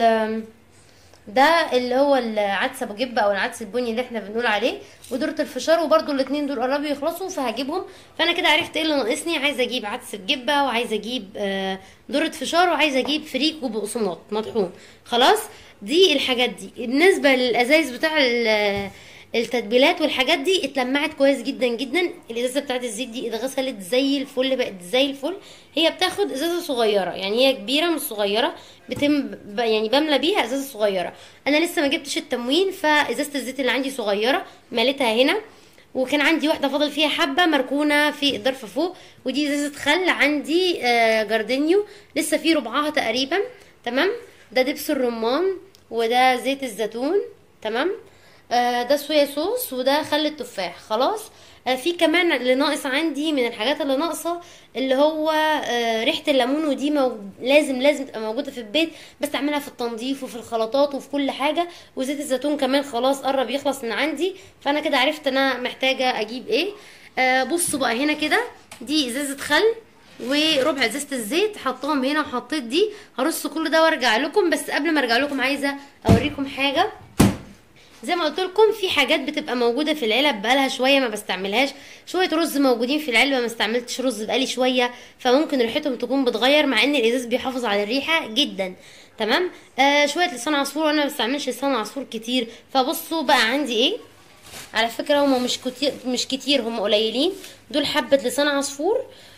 ده اللي هو العدس ابو جبه او العدس البني اللي احنا بنقول عليه، ودورة الفشار، وبرده الاتنين دول قربوا يخلصوا فهجيبهم. فانا كده عرفت ايه اللي ناقصني، عايزه اجيب عدس بجبه، وعايزه اجيب آه دورة فشار، وعايزه اجيب فريك وبقسماط مطحون. خلاص، دي الحاجات دي. بالنسبه للازايز بتاع التتبيلات والحاجات دي اتلمعت كويس جدا جدا. الازازه بتاعت الزيت دي اتغسلت زي الفل، بقت زي الفل. هي بتاخد ازازه صغيره، يعني هي كبيره مش صغيره، بتم يعني بملى بيها ازازه صغيره. انا لسه ما جبتش التموين، فازازه الزيت اللي عندي صغيره مليتها هنا، وكان عندي واحده فاضل فيها حبه مركونه في الضرفه فوق. ودي ازازه خل عندي آه جاردينيو، لسه في ربعها تقريبا. تمام، ده دبس الرمان، وده زيت الزيتون. تمام، آه ده صويا صوص، وده خل التفاح. خلاص، آه في كمان اللي ناقص عندي من الحاجات اللي ناقصه اللي هو آه ريحه الليمون، ودي مو... لازم لازم تبقى موجوده في البيت، بس تعملها في التنظيف وفي الخلطات وفي كل حاجه. وزيت الزيتون كمان خلاص قرب يخلص من عندي، فانا كده عرفت انا محتاجه اجيب ايه. آه بصوا بقى هنا كده، دي ازازه خل وربع ازازه الزيت، حطاهم هنا وحطيت دي. هرص كل ده وارجع لكم، بس قبل ما ارجع لكم عايزه اوريكم حاجه. زي ما قلت لكم في حاجات بتبقى موجوده في العلب بقالها شويه ما بستعملهاش. شويه رز موجودين في العلبه ما استعملتش رز بقالي شويه، فممكن ريحتهم تكون بتغير، مع ان الازاز بيحافظ على الريحه جدا. تمام، آه شويه لسان عصفور، وانا ما بستعملش لسان عصفور كتير. فبصوا بقى عندي ايه، على فكره هم مش كتير، مش كتير، هم قليلين. دول حبه لسان عصفور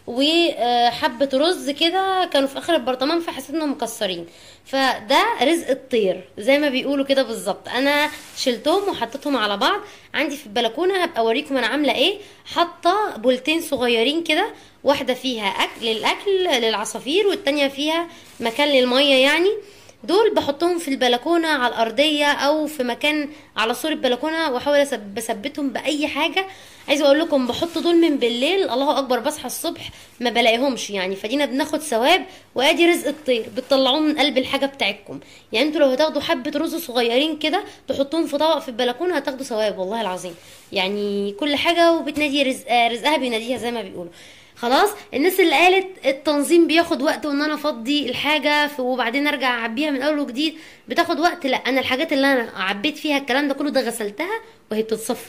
وحبه رز كده، كانوا في اخر البرطمان فحسيت انهم مكسرين. فده رزق الطير زي ما بيقولوا كده بالظبط. انا شلتهم وحطيتهم على بعض عندي في البلكونه، هبقى اوريكم انا عامله ايه. حاطه بولتين صغيرين كده، واحده فيها اكل للاكل للعصافير، والتانيه فيها مكان للميه يعني. دول بحطهم في البلكونه على الارضيه او في مكان على سور البلكونه، واحاول اثبتهم باي حاجه. عايزه اقول لكم بحط دول من بالليل، الله اكبر، بصحى الصبح ما بلاقيهمش يعني، فدينا بناخد ثواب. وادي رزق الطير، بتطلعوه من قلب الحاجه بتاعتكم. يعني انتوا لو هتاخدوا حبه رز صغيرين كده تحطوهم في طبق في البلكونه هتاخدوا ثواب والله العظيم. يعني كل حاجه وبتنادي رزق، رزقها بيناديها زي ما بيقولوا. خلاص، الناس اللي قالت التنظيم بياخد وقت وان انا افضي الحاجه وبعدين ارجع اعبيها من اول وجديد بتاخد وقت، لا، انا الحاجات اللي انا عبيت فيها الكلام ده كله ده غسلتها وهي بتتصفى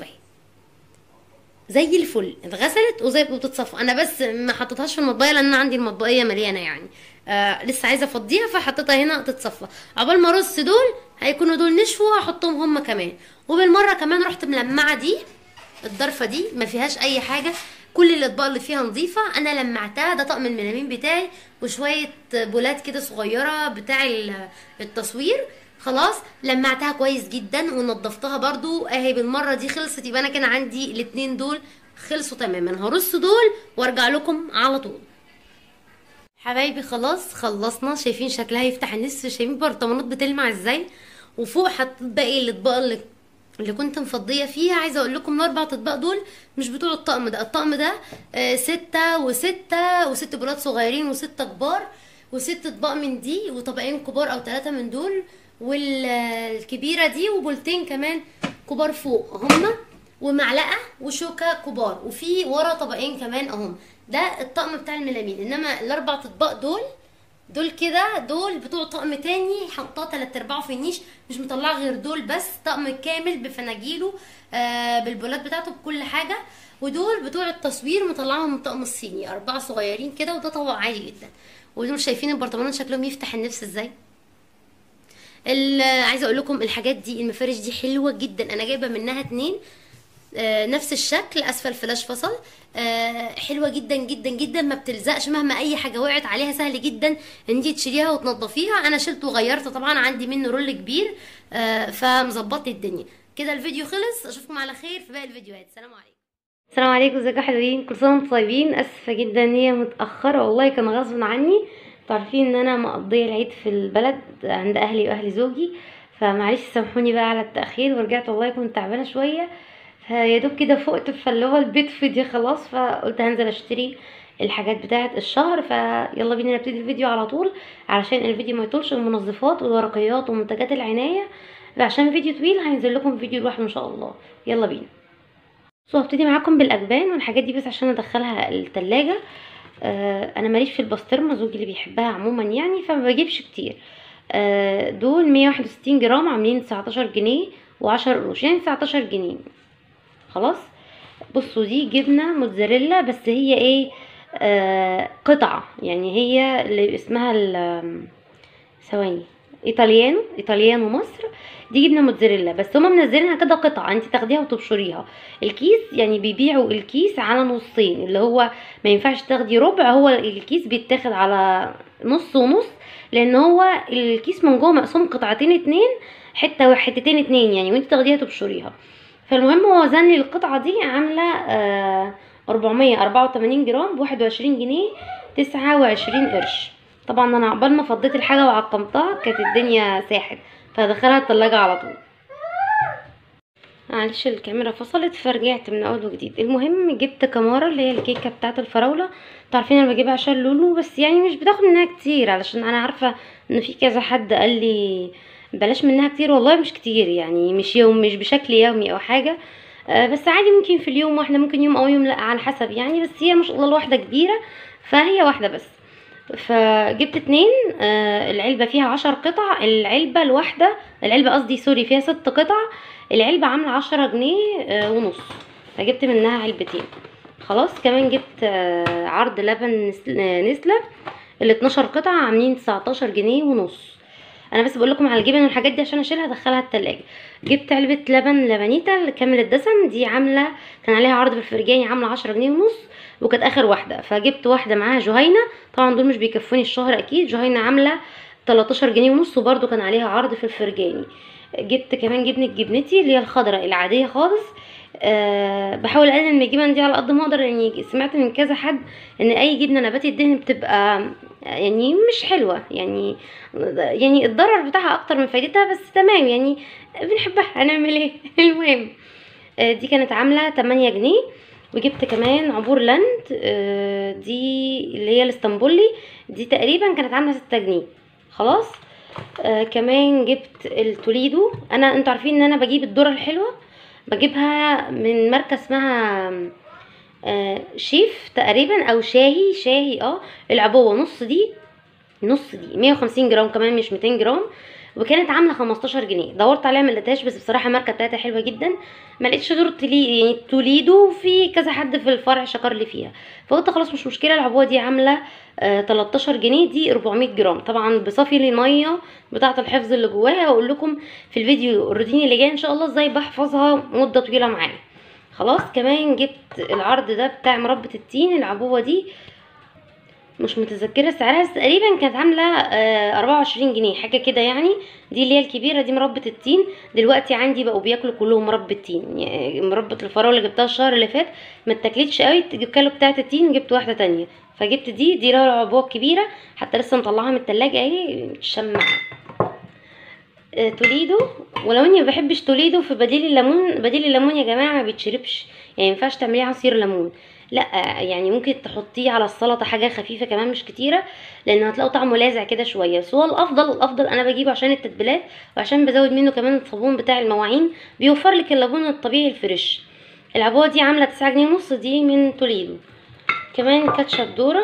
زي الفل، اتغسلت وزي بتتصفى. انا بس ما حطيتهاش في المطبقيه لان انا عندي المطبقيه مليانه يعني، آه لسه عايزه افضيها فحطيتها هنا تتصفى. عقبال ما ارص دول هيكونوا دول نشفوا هحطهم هم كمان. وبالمره كمان رحت ملمعه دي، الضرفه دي ما فيهاش اي حاجه، كل الاطباق اللي فيها نظيفه انا لمعتها. ده طقم الملامين بتاعي وشويه بولات كده صغيره بتاع التصوير. خلاص، لمعتها كويس جدا ونضفتها برضو اهي. بالمره دي خلصت، يبقى انا كان عندي الاتنين دول خلصوا تماما. هرص دول وارجع لكم على طول. حبايبي خلاص خلصنا، شايفين شكلها يفتح النفس، شايفين برطمانات بتلمع ازاي، وفوق حطيت باقي الاطباق اللي اللي كنت مفضيه فيها. عايزه اقول لكم الاربع اطباق دول مش بتوع الطقم ده، الطقم ده آه ستة وستة وست بولات صغيرين وستة كبار، وست اطباق من دي وطبقين كبار او ثلاثة من دول، والكبيره دي وبولتين كمان كبار فوق هما، ومعلقه وشوكه كبار، وفي ورا طبقين كمان اهم. ده الطقم بتاع الملامين. انما الاربع اطباق دول دول كده دول بتوع طقم تاني حطاه تلات ارباعه في النيش، مش مطلعه غير دول بس، طقم كامل بفناجيله آه بالبولات بتاعته بكل حاجه. ودول بتوع التصوير مطلعهم من الطقم الصيني، اربعه صغيرين كده، وده طبق عادي جدا. ودول شايفين البرطمانات شكلهم يفتح النفس ازاي. عايزه اقول لكم الحاجات دي، المفارش دي حلوه جدا، انا جايبه منها اتنين آه نفس الشكل، اسفل فلاش فصل، آه حلوه جدا جدا جدا، ما بتلزقش مهما اي حاجه وقعت عليها، سهل جدا ان انت تشيليها وتنضفيها. انا شلته وغيرته طبعا، عندي منه رول كبير آه فمظبط الدنيا كده. الفيديو خلص، اشوفكم على خير في باقي الفيديوهات. سلام عليكم. السلام عليكم، ازيكم يا حلوين؟ كل سنه وانتم طيبين. اسفه جدا ان هي متاخره، والله كان غصب عني. تعرفين ان انا مقضيه العيد في البلد عند اهلي واهل زوجي، فمعلش سامحوني بقى على التاخير، ورجعت والله كنت تعبانه شويه، فيا دوب كده فقت، فاللي هو البيت فضي خلاص، فقلت هنزل اشتري الحاجات بتاعه الشهر. فيلا بينا نبتدي الفيديو على طول علشان الفيديو ما يطولش، المنظفات والورقيات ومنتجات العنايه، عشان فيديو طويل هينزل لكم فيديو لوحده ان شاء الله. يلا بينا. سو هبتدي معاكم بالاجبان والحاجات دي بس عشان ادخلها التلاجة. آه انا ماليش في البسطرمه، زوجي اللي بيحبها عموما يعني، فما بجيبش كتير. آه دول مية وواحد وستين جرام، عاملين تسعتاشر جنيه وعشرة قروش، يعني تسعتاشر جنيه. خلاص. بصوا دي جبنه موتزاريلا، بس هي ايه، آه قطعه، يعني هي اللي اسمها ثواني ايطاليانو ايطاليانو مصر. دي جبنه موتزاريلا بس هما منزلينها كده قطعه، انت تاخديها وتبشريها. الكيس يعني بيبيعوا الكيس على نصين، اللي هو ما ينفعش تاخدي ربع، هو الكيس بيتاخد على نص ونص، لان هو الكيس من جوه مقسوم قطعتين اتنين، حته وحتتين اتنين يعني، وانت تاخديها تبشريها. فالمهم هو وزن لي القطعه دي عامله آه اربعمية اربعة وتمانين جرام بواحد وعشرين جنيه تسعة وعشرين قرش. طبعا انا عقبال ما فضيت الحاجه وعقمتها كانت الدنيا ساحت، فدخلها التلاجة على طول. معلش الكاميرا فصلت فرجعت من اول وجديد. المهم جبت كمارة اللي هي الكيكه بتاعه الفراوله، تعرفين انا بجيبها عشان لولو، بس يعني مش بتاخد منها كتير، علشان انا عارفه ان في كذا حد قال لي بلاش منها كتير. والله مش كتير يعني، مش يوم مش بشكل يومي او حاجه، آه بس عادي ممكن في اليوم واحده، ممكن يوم او يوم لا، على حسب يعني. بس هي ما شاء الله الواحده كبيره، فهي واحده بس. فجبت اتنين، آه العلبة فيها عشر قطع، العلبة الواحدة العلبة قصدي سوري فيها ست قطع، العلبة عاملة عشرة جنيه آه ونص، فجبت منها علبتين. خلاص. كمان جبت آه عرض لبن نسلة، ال اتناشر قطعة عاملين تسعتاشر جنيه ونص. انا بس بقول لكم على الجبن والحاجات دي عشان اشيلها ادخلها التلاجة. جبت علبة لبن لبنيتا كامل الدسم، دي عاملة كان عليها عرض في الفرجاني، عاملة عشرة جنيه ونص، وكانت اخر واحده. فجبت واحده معاها جهينه، طبعا دول مش بيكفوني الشهر اكيد. جهينه عامله تلاتاشر جنيه ونص، وبرده كان عليها عرض في الفرجاني. جبت كمان جبنه جبنتي اللي هي الخضراء العاديه خالص. أه بحاول اقلل من الجبن دي على قد ما اقدر، لاني يعني سمعت من كذا حد ان اي جبنه نباتي الدهن بتبقى يعني مش حلوه، يعني يعني الضرر بتاعها اكتر من فايدتها، بس تمام يعني بنحبها هنعمل ايه. المهم أه دي كانت عامله تمانية جنيه. وجبت كمان عبور لاند، أه دي اللي هي الاسطنبولي، دي تقريبا كانت عامله ستة جنيه. خلاص. أه كمان جبت التوليدو. انا انتوا عارفين ان انا بجيب الذره الحلوه، بجيبها من ماركه اسمها أه شيف تقريبا او شاهي شاهي اه العبوه نص دي نص دي مية وخمسين جرام كمان مش ميتين جرام، وكانت عامله خمستاشر جنيه. دورت عليها ما لقيتهاش، بس بصراحه الماركه بتاعتها حلوه جدا. ما لقيتش دور تلي يعني توليدو، في كذا حد في الفرع شكر لي فيها، فقلت خلاص مش مشكله. العبوه دي عامله آه تلاتاشر جنيه، دي اربعمية جرام، طبعا بصفي لي الميه بتاعه الحفظ اللي جواها، واقول لكم في الفيديو الروتين اللي جاي ان شاء الله ازاي بحفظها مده طويله معايا. خلاص. كمان جبت العرض ده بتاع مربى التين، العبوه دي مش متذكره سعرها، بس تقريبا كانت عامله آه اربعة وعشرين جنيه حاجه كده يعني. دي اللي هي الكبيره دي مربى التين. دلوقتي عندي بقوا بياكلوا كلهم مربى التين، يعني مربى الفراوله اللي جبتها الشهر اللي فات ما اتاكلتش قوي، كلوا بتاعه التين، جبت واحده تانية، فجبت دي دي لها العبوه الكبيره، حتى لسه مطلعها من التلاجة اهي تشمع. آه توليدو، ولو اني ما بحبش توليدو فبديل الليمون، بديل الليمون يا جماعه ما بيتشربش، يعني ما ينفعش تعمليه عصير ليمون، لا يعني ممكن تحطيه على السلطه حاجه خفيفه كمان مش كتيره، لان هتلاقوا طعمه لاذع كده شويه. بس هو الافضل الافضل انا بجيبه عشان التتبيلات، وعشان بزود منه كمان الصابون بتاع المواعين، بيوفر لك الليمون الطبيعي الفريش. العبوه دي عامله تسعة جنيه ونص، دي من توليدو. كمان كاتشب دوره،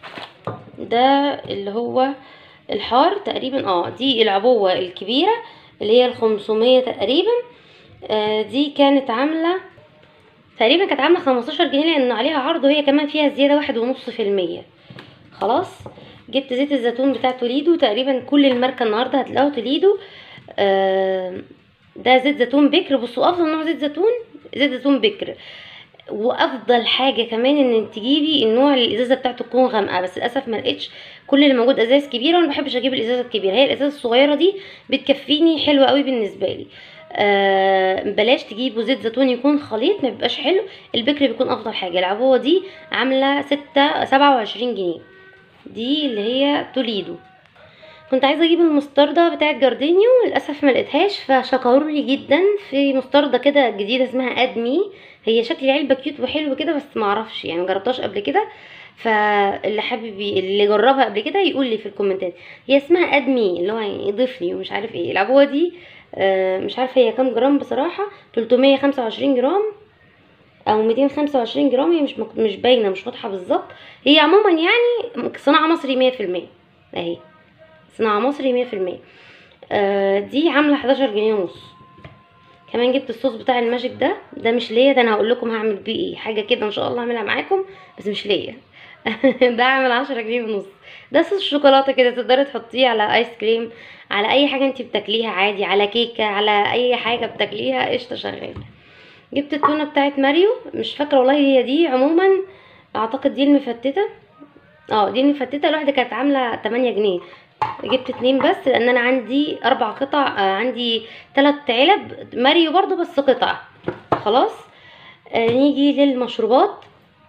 ده اللي هو الحار تقريبا، اه دي العبوه الكبيره اللي هي الخمسمية تقريبا. آه دي كانت عامله تقريبا كانت عامله خمستاشر جنيه، لان عليها عرض، وهي كمان فيها زياده واحد ونص في المية. خلاص. جبت زيت الزيتون بتاع توليدو، تقريبا كل الماركه النهارده هتلاقوا توليدو. آه ده زيت زيتون بكر. بصوا افضل نوع زيت زيتون زيت زيتون بكر. وافضل حاجه كمان ان تجيبي النوع اللي الازازه بتاعته تكون غامقه، بس للاسف ما لقيتش. كل اللي موجود ازاز كبيره وانا ما بحبش اجيب الازازه الكبيره، هي الازازه الصغيره دي بتكفيني حلوه قوي بالنسبه لي. آه بلاش تجيبوا زيت زيتون يكون خليط، ما بيبقاش حلو. البكر بيكون افضل حاجه. العبوه دي عامله ستة سبعة وعشرين جنيه، دي اللي هي توليدو. كنت عايزه اجيب المستردة بتاعه جاردينيو، للاسف ما لقيتهاش، فشكروا لي جدا في مستردة كده جديده اسمها ادمي. هي شكل العلبه كيوت وحلو كده، بس ما اعرفش يعني مجربتهاش قبل كده، فاللي حابب اللي جربها قبل كده يقول لي في الكومنتات. هي اسمها ادمي، اللي هو يعني يضيف لي ومش عارف ايه. العبوه دي آه، مش عارفه هي كام جرام بصراحه، تلتمية وخمسة وعشرين جرام او ميتين وخمسة وعشرين جرام، هي مش مك- مش باينه، مش واضحه بالظبط. هي عموما يعني صناعه مصري مية في المية اهي، صناعه مصري مية في المية. آه دي عامله حداشر جنيه ونص. كمان جبت الصوص بتاع الماجيك ده، ده مش ليا، ده انا هقول لكم هعمل بيه ايه، حاجه كده ان شاء الله هعملها معاكم بس مش ليا. ده عامل عشرة جنيه ونص. ده صوص شوكولاته كده، تقدري تحطيه على ايس كريم، على اي حاجه انت بتاكليها عادي، على كيكه، على اي حاجه بتاكليها قشطه شغال. جبت التونه بتاعت ماريو، مش فاكره والله هي دي، عموما اعتقد دي المفتته. اه دي المفتته، الواحده كانت عامله تمانية جنيه. جبت اتنين بس لان انا عندي اربع قطع، آه عندي تلات علب ماريو برضو بس قطع. خلاص. آه نيجي للمشروبات.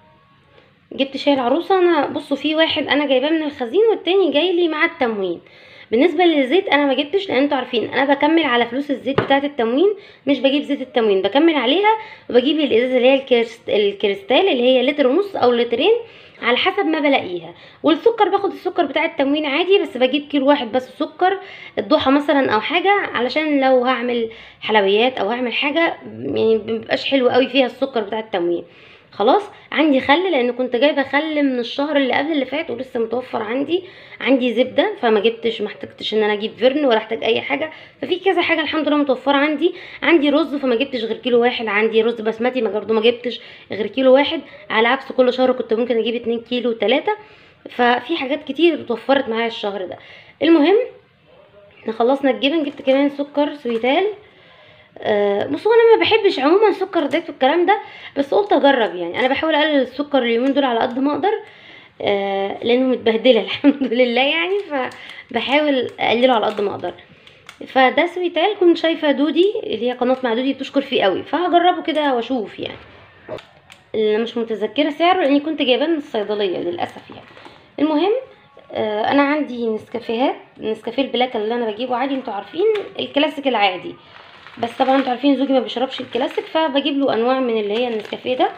جبت شاي العروسه. انا بصوا في واحد انا جايباه من الخزين والتاني جاي لي مع التموين. بالنسبه للزيت انا ما جبتش، لان انتوا عارفين انا بكمل على فلوس الزيت بتاعه التموين، مش بجيب زيت التموين بكمل عليها، وبجيب الازازه اللي هي الكريست- الكريستال اللي هي لتر ونص او لترين على حسب ما بلاقيها. والسكر باخد السكر بتاع التموين عادي، بس بجيب كيلو واحد بس سكر الضحى مثلا او حاجه، علشان لو هعمل حلويات او هعمل حاجه يعني مبيبقاش حلو قوي فيها السكر بتاع التموين. خلاص. عندي خل لان كنت جايبه خل من الشهر اللي قبل اللي فات ولسه متوفر عندي. عندي زبده فما جبتش، ما احتجتش ان انا اجيب فرن ولا احتاج اي حاجه، ففي كذا حاجه الحمد لله متوفره عندي. عندي رز فما جبتش غير كيلو واحد، عندي رز بسمتي ما برضه ما جبتش غير كيلو واحد، على عكس كل شهر كنت ممكن اجيب اتنين كيلو وتلاتة. ففي حاجات كتير اتوفرت معايا الشهر ده. المهم احنا خلصنا الجبن. جبت كمان سكر سويتال. آه، بصوا انا ما بحبش عموما سكر دايت والكلام ده، بس قلت اجرب يعني. انا بحاول اقلل السكر اليومين دول على قد ما اقدر، آه لانه متبهدله الحمد لله يعني، فبحاول اقلله على قد ما اقدر. فده سويتال كنت شايفه دودي اللي هي قناه مع دودي بتشكر فيه قوي، فهجربه كده واشوف يعني. اللي مش متذكره سعره لاني كنت جايباه من الصيدليه للاسف يعني. المهم آه انا عندي نسكافيهات، نسكافيه البلاك اللي انا بجيبه عادي، انتوا عارفين الكلاسيك العادي، بس طبعا انتوا عارفين زوجي ما بيشربش الكلاسيك، فبجيب له انواع من اللي هي النسكافيه ده،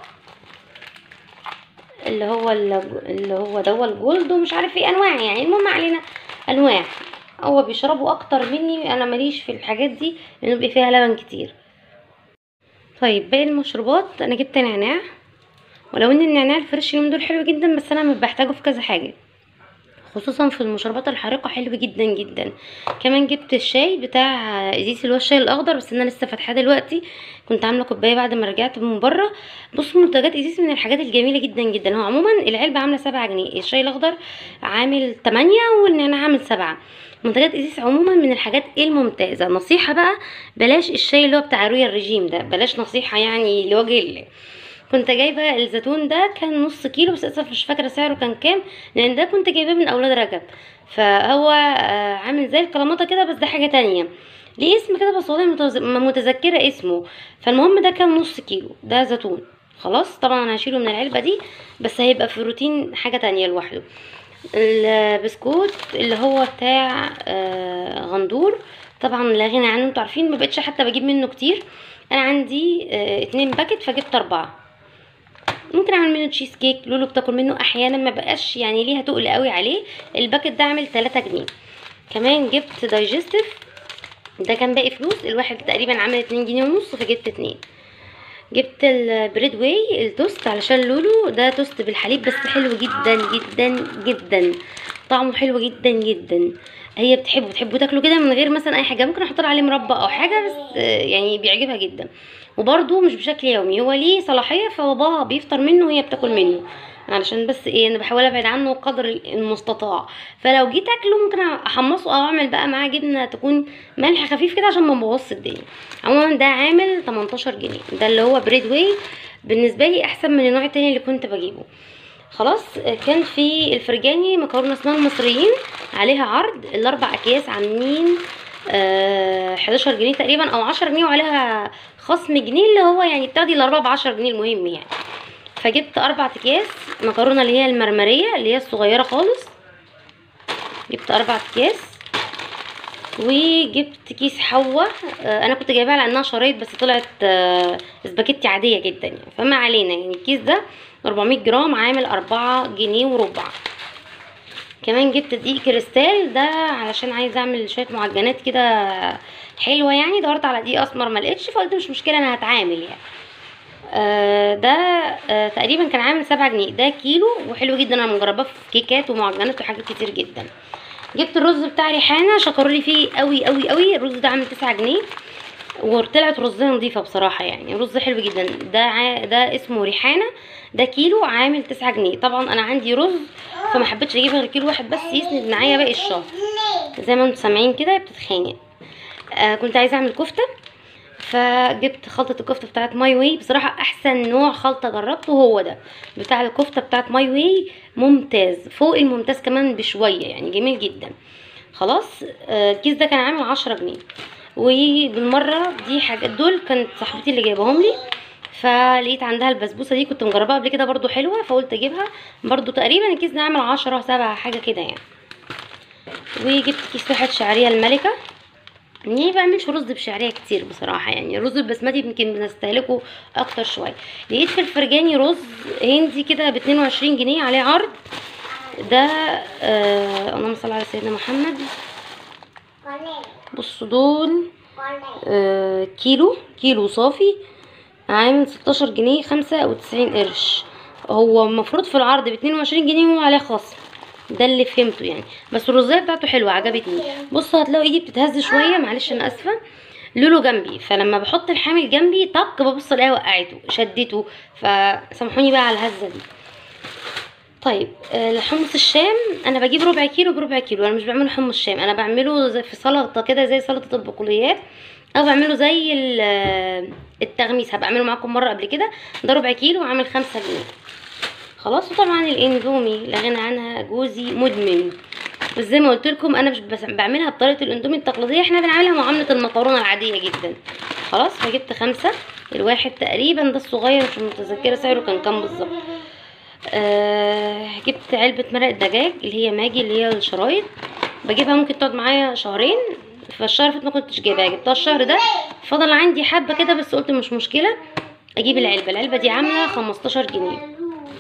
اللي هو اللي هو ده الجولد ومش عارف ايه انواع يعني. المهم علينا انواع، هو بيشربوا اكتر مني، انا ماليش في الحاجات دي لانه بيبقى فيها لبن كتير. طيب باقي المشروبات انا جبت نعناع، ولو ان النعناع الفريش اليومين دول حلو جدا، بس انا مش بحتاجه في كذا حاجه، خصوصا في المشروبات الحارقه حلو جدا جدا. كمان جبت الشاي بتاع ازيس اللي هو الشاي الاخضر، بس انا لسه فاتحاه دلوقتي، كنت عامله كوبايه بعد ما رجعت من بره. بصوا منتجات ازيس من الحاجات الجميله جدا جدا. هو عموما العلبه عامله سبعة جنيه، الشاي الاخضر عامل تمانية والنعناع عامل سبعة. منتجات ازيس عموما من الحاجات الممتازه. نصيحه بقى، بلاش الشاي اللي هو بتاع رويا الرجيم ده، بلاش نصيحه يعني لوجه الله. كنت جايبه الزيتون ده كان نص كيلو، بس للاسف مش فاكره سعره كان كام، لان ده كنت جايباه من اولاد رجب، فهو آه، عامل زي الكلاماتا كده، بس ده حاجه تانية ليه اسم كده، بس والله متز- ما متذكره اسمه. فالمهم ده كان نص كيلو ده زيتون. خلاص طبعا انا هشيله من العلبه دي، بس هيبقى في روتين حاجه تانية لوحده. البسكوت اللي هو بتاع آه، غندور، طبعا لا غنى عنه، انتوا عارفين ما بقتش حتى بجيب منه كتير. انا عندي آه، اتنين باكت فجبت اربعة. ممكن اعمل منه تشيز كيك، لولو بتاكل منه احيانا، ما بقاش يعني ليها تقل قوي عليه. الباكت ده عامل تلاتة جنيه. كمان جبت دايجستيف، ده كان باقي فلوس، الواحد تقريبا عامل اتنين جنيه ونص فجبت اتنين. جبت البريد واي التوست علشان لولو، ده توست بالحليب بس حلو جدا جدا جدا، طعمه حلو جدا جدا. هي بتحبه بتحبه تاكله كده من غير مثلا اي حاجه، ممكن احط عليه مربى او حاجه بس آه، يعني بيعجبها جدا. وبرده مش بشكل يومي، هو ليه صلاحيه فباباها بيفطر منه وهي بتاكل منه، علشان بس ايه انا بحاول ابعد عنه قدر المستطاع. فلو جيت اكله ممكن احمصه او اعمل بقى معاه جبنه تكون ملح خفيف كده عشان ما نبوظش الدنيا. عموما ده عامل تمنتاشر جنيه، ده اللي هو بريد واي، بالنسبه لي احسن من النوع التاني اللي كنت بجيبه. خلاص. كان في الفرجاني مكرونه اسمها المصريين عليها عرض، الاربع اكياس عاملين آه حداشر جنيه تقريبا او عشرة جنيه، وعليها خصم جنيه اللي هو يعني بتاخدي الاربعه ب عشرة جنيه المهم يعني. فجبت اربع اكياس مكرونه اللي هي المرمريه اللي هي الصغيره خالص، جبت اربع اكياس. وجبت كيس حوا، آه انا كنت جايباها لانها شرايط بس طلعت آه سباكيتي عاديه جدا يعني، فما علينا. يعني الكيس ده اربعمية جرام عامل اربعة جنيه وربع. كمان جبت دقيق كريستال ده علشان عايزه اعمل شويه معجنات كده حلوه يعني، دورت على دقيق اسمر ما لقيتش، فقلت مش مشكله انا هتعامل يعني. آه ده آه تقريبا كان عامل سبعة جنيه، ده كيلو وحلو جدا، انا مجرباه في كيكات ومعجنات وحاجات كتير جدا. جبت الرز بتاع ريحانه، شكروا لي فيه قوي قوي قوي، الرز ده عامل تسعة جنيه وطلعت رزيه نظيفه بصراحه يعني، رز حلو جدا. ده ع... ده اسمه ريحانه، ده كيلو عامل تسعة جنيه. طبعا انا عندي رز فما حبيتش اجيب غير كيلو واحد بس يسند معايا باقي الشهر، زي ما انتم سامعين كده بتتخانق. آه كنت عايزه اعمل كفته، فجبت خلطه الكفته بتاعت ماي واي، بصراحه احسن نوع خلطه جربته هو ده بتاع الكفته بتاعت ماي واي، ممتاز فوق الممتاز كمان بشويه يعني، جميل جدا. خلاص. آه الكيس ده كان عامل عشرة جنيه. وبالمره دي حاجات دول كانت صاحبتي اللي جايباهم لي، فلقيت عندها البسبوسه دي كنت مجرباها قبل كده برضو حلوه، فقلت اجيبها برضو. تقريبا الكيس ده عامل عشرة سبعة حاجه كده يعني. وجبت كيس واحد شعريه الملكه، اني بعملش رز بشعريه كتير بصراحه يعني، الرز البسمتي يمكن بنستهلكه اكتر شويه. لقيت في الفرجاني رز هندي كده ب اتنين وعشرين جنيه عليه عرض، ده آه اللهم صل على سيدنا محمد. بصوا دول آه كيلو كيلو صافي عامل ستاشر جنيه خمسة وتسعين قرش. هو المفروض في العرض ب اتنين وعشرين جنيه وهو عليه خصم، ده اللي فهمته يعني، بس الرزايه بتاعته حلوه عجبتني. بصوا هتلاقوا ايدي بتتهز شويه، معلش انا اسفه. لولو جنبي، فلما بحط الحامل جنبي طق ببص الاقيها وقعته شدته، فسامحوني بقى على الهزه دي. طيب آه حمص الشام انا بجيب ربع كيلو بربع كيلو، انا مش بعمله حمص شام، انا بعمله زي في سلطه كده زي سلطه البقوليات، او بعمله زي التغميس، هبعمله معاكم مره قبل كده. ده ربع كيلو عامل خمسة جنيه. خلاص. وطبعا الاندومي لا غنى عنها، جوزي مدمن، بس زي ما قلت لكم انا مش بس بعملها بطريقه الاندومي التقليديه، احنا بنعملها معامله المكرونه العاديه جدا. خلاص. فجبت خمسة الواحد تقريبا، ده الصغير مش متذكره سعره كان كام بالظبط. آه جبت علبه مرق دجاج اللي هي ماجي اللي هي الشرايط، بجيبها ممكن تقعد معايا شهرين، فالشهر فات ما كنتش جايباها، جبتها الشهر ده فضل عندي حبه كده، بس قلت مش مشكله اجيب العلبه. العلبه دي عامله خمستاشر جنيه.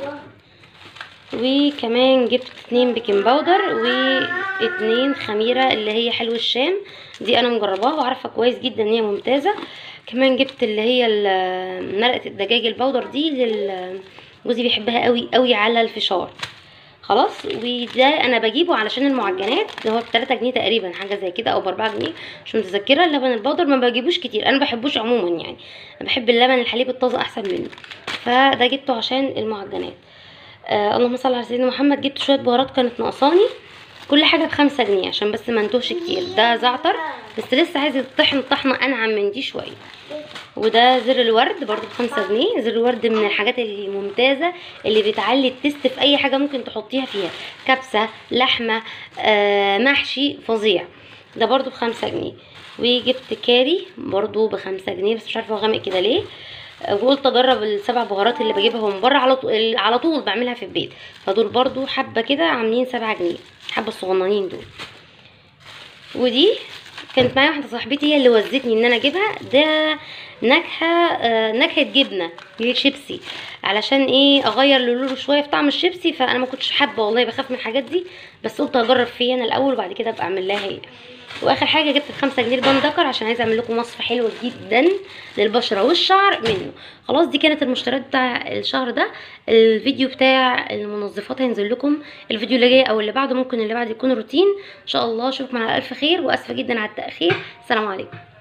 وكمان جبت اتنين بيكنج باودر واتنين خميره اللي هي حلو الشام، دي انا مجرباها وعارفه كويس جدا ان هي ممتازه. كمان جبت اللي هي مرقه الدجاج الباودر دي، جوزي بيحبها قوي قوي على الفشار. خلاص. وده انا بجيبه علشان المعجنات، ده هو ب تلاتة جنيه تقريبا حاجه زي كده او ب اربعة جنيه مش متذكره. اللبن البودر ما بجيبوش كتير، انا ما بحبوش عموما يعني، انا بحب اللبن الحليب الطازه احسن منه، فده جبته عشان المعجنات. آه اللهم صل على سيدنا محمد. جبت شويه بهارات كانت ناقصاني، كل حاجه بخمسة جنيه عشان بس ما انتوهش كتير. ده زعتر بس لسه عايز يطحن طحنه انعم من دي شويه. وده زر الورد برضو بخمسة جنيه، زر الورد من الحاجات الممتازه اللي بتعلي التست في اي حاجه ممكن تحطيها فيها، كبسه لحمه آه محشي فظيع. ده برضو بخمسة جنيه. وجبت كاري برضو بخمسة جنيه، بس مش عارفه هو غامق كده ليه، وقلت اجرب السبع بهارات اللي بجيبها من بره على طول على طول بعملها في البيت، فدول برضو حبه كده عاملين سبعة جنيه، حبه الصغننين دول. ودي كانت معايا واحده صاحبتي هي اللي وزتني ان انا اجيبها، ده نكهه آه نكهه جبنه للشيبسي، علشان ايه اغير لولو شويه في طعم الشيبسي، فانا ما كنتش حابه والله، بخاف من الحاجات دي، بس قلت اجرب فيها انا الاول وبعد كده ابقى اعمل لها هي. واخر حاجه جبت بخمسة جنيه البان دكر عشان عايزه اعمل لكم وصفه حلوه جدا للبشره والشعر منه. خلاص دي كانت المشتريات بتاع الشهر ده. الفيديو بتاع المنظفات هينزل لكم الفيديو اللي جاي او اللي بعده، ممكن اللي بعده يكون روتين ان شاء الله. اشوفكم على الف خير، واسفه جدا على التاخير. السلام عليكم.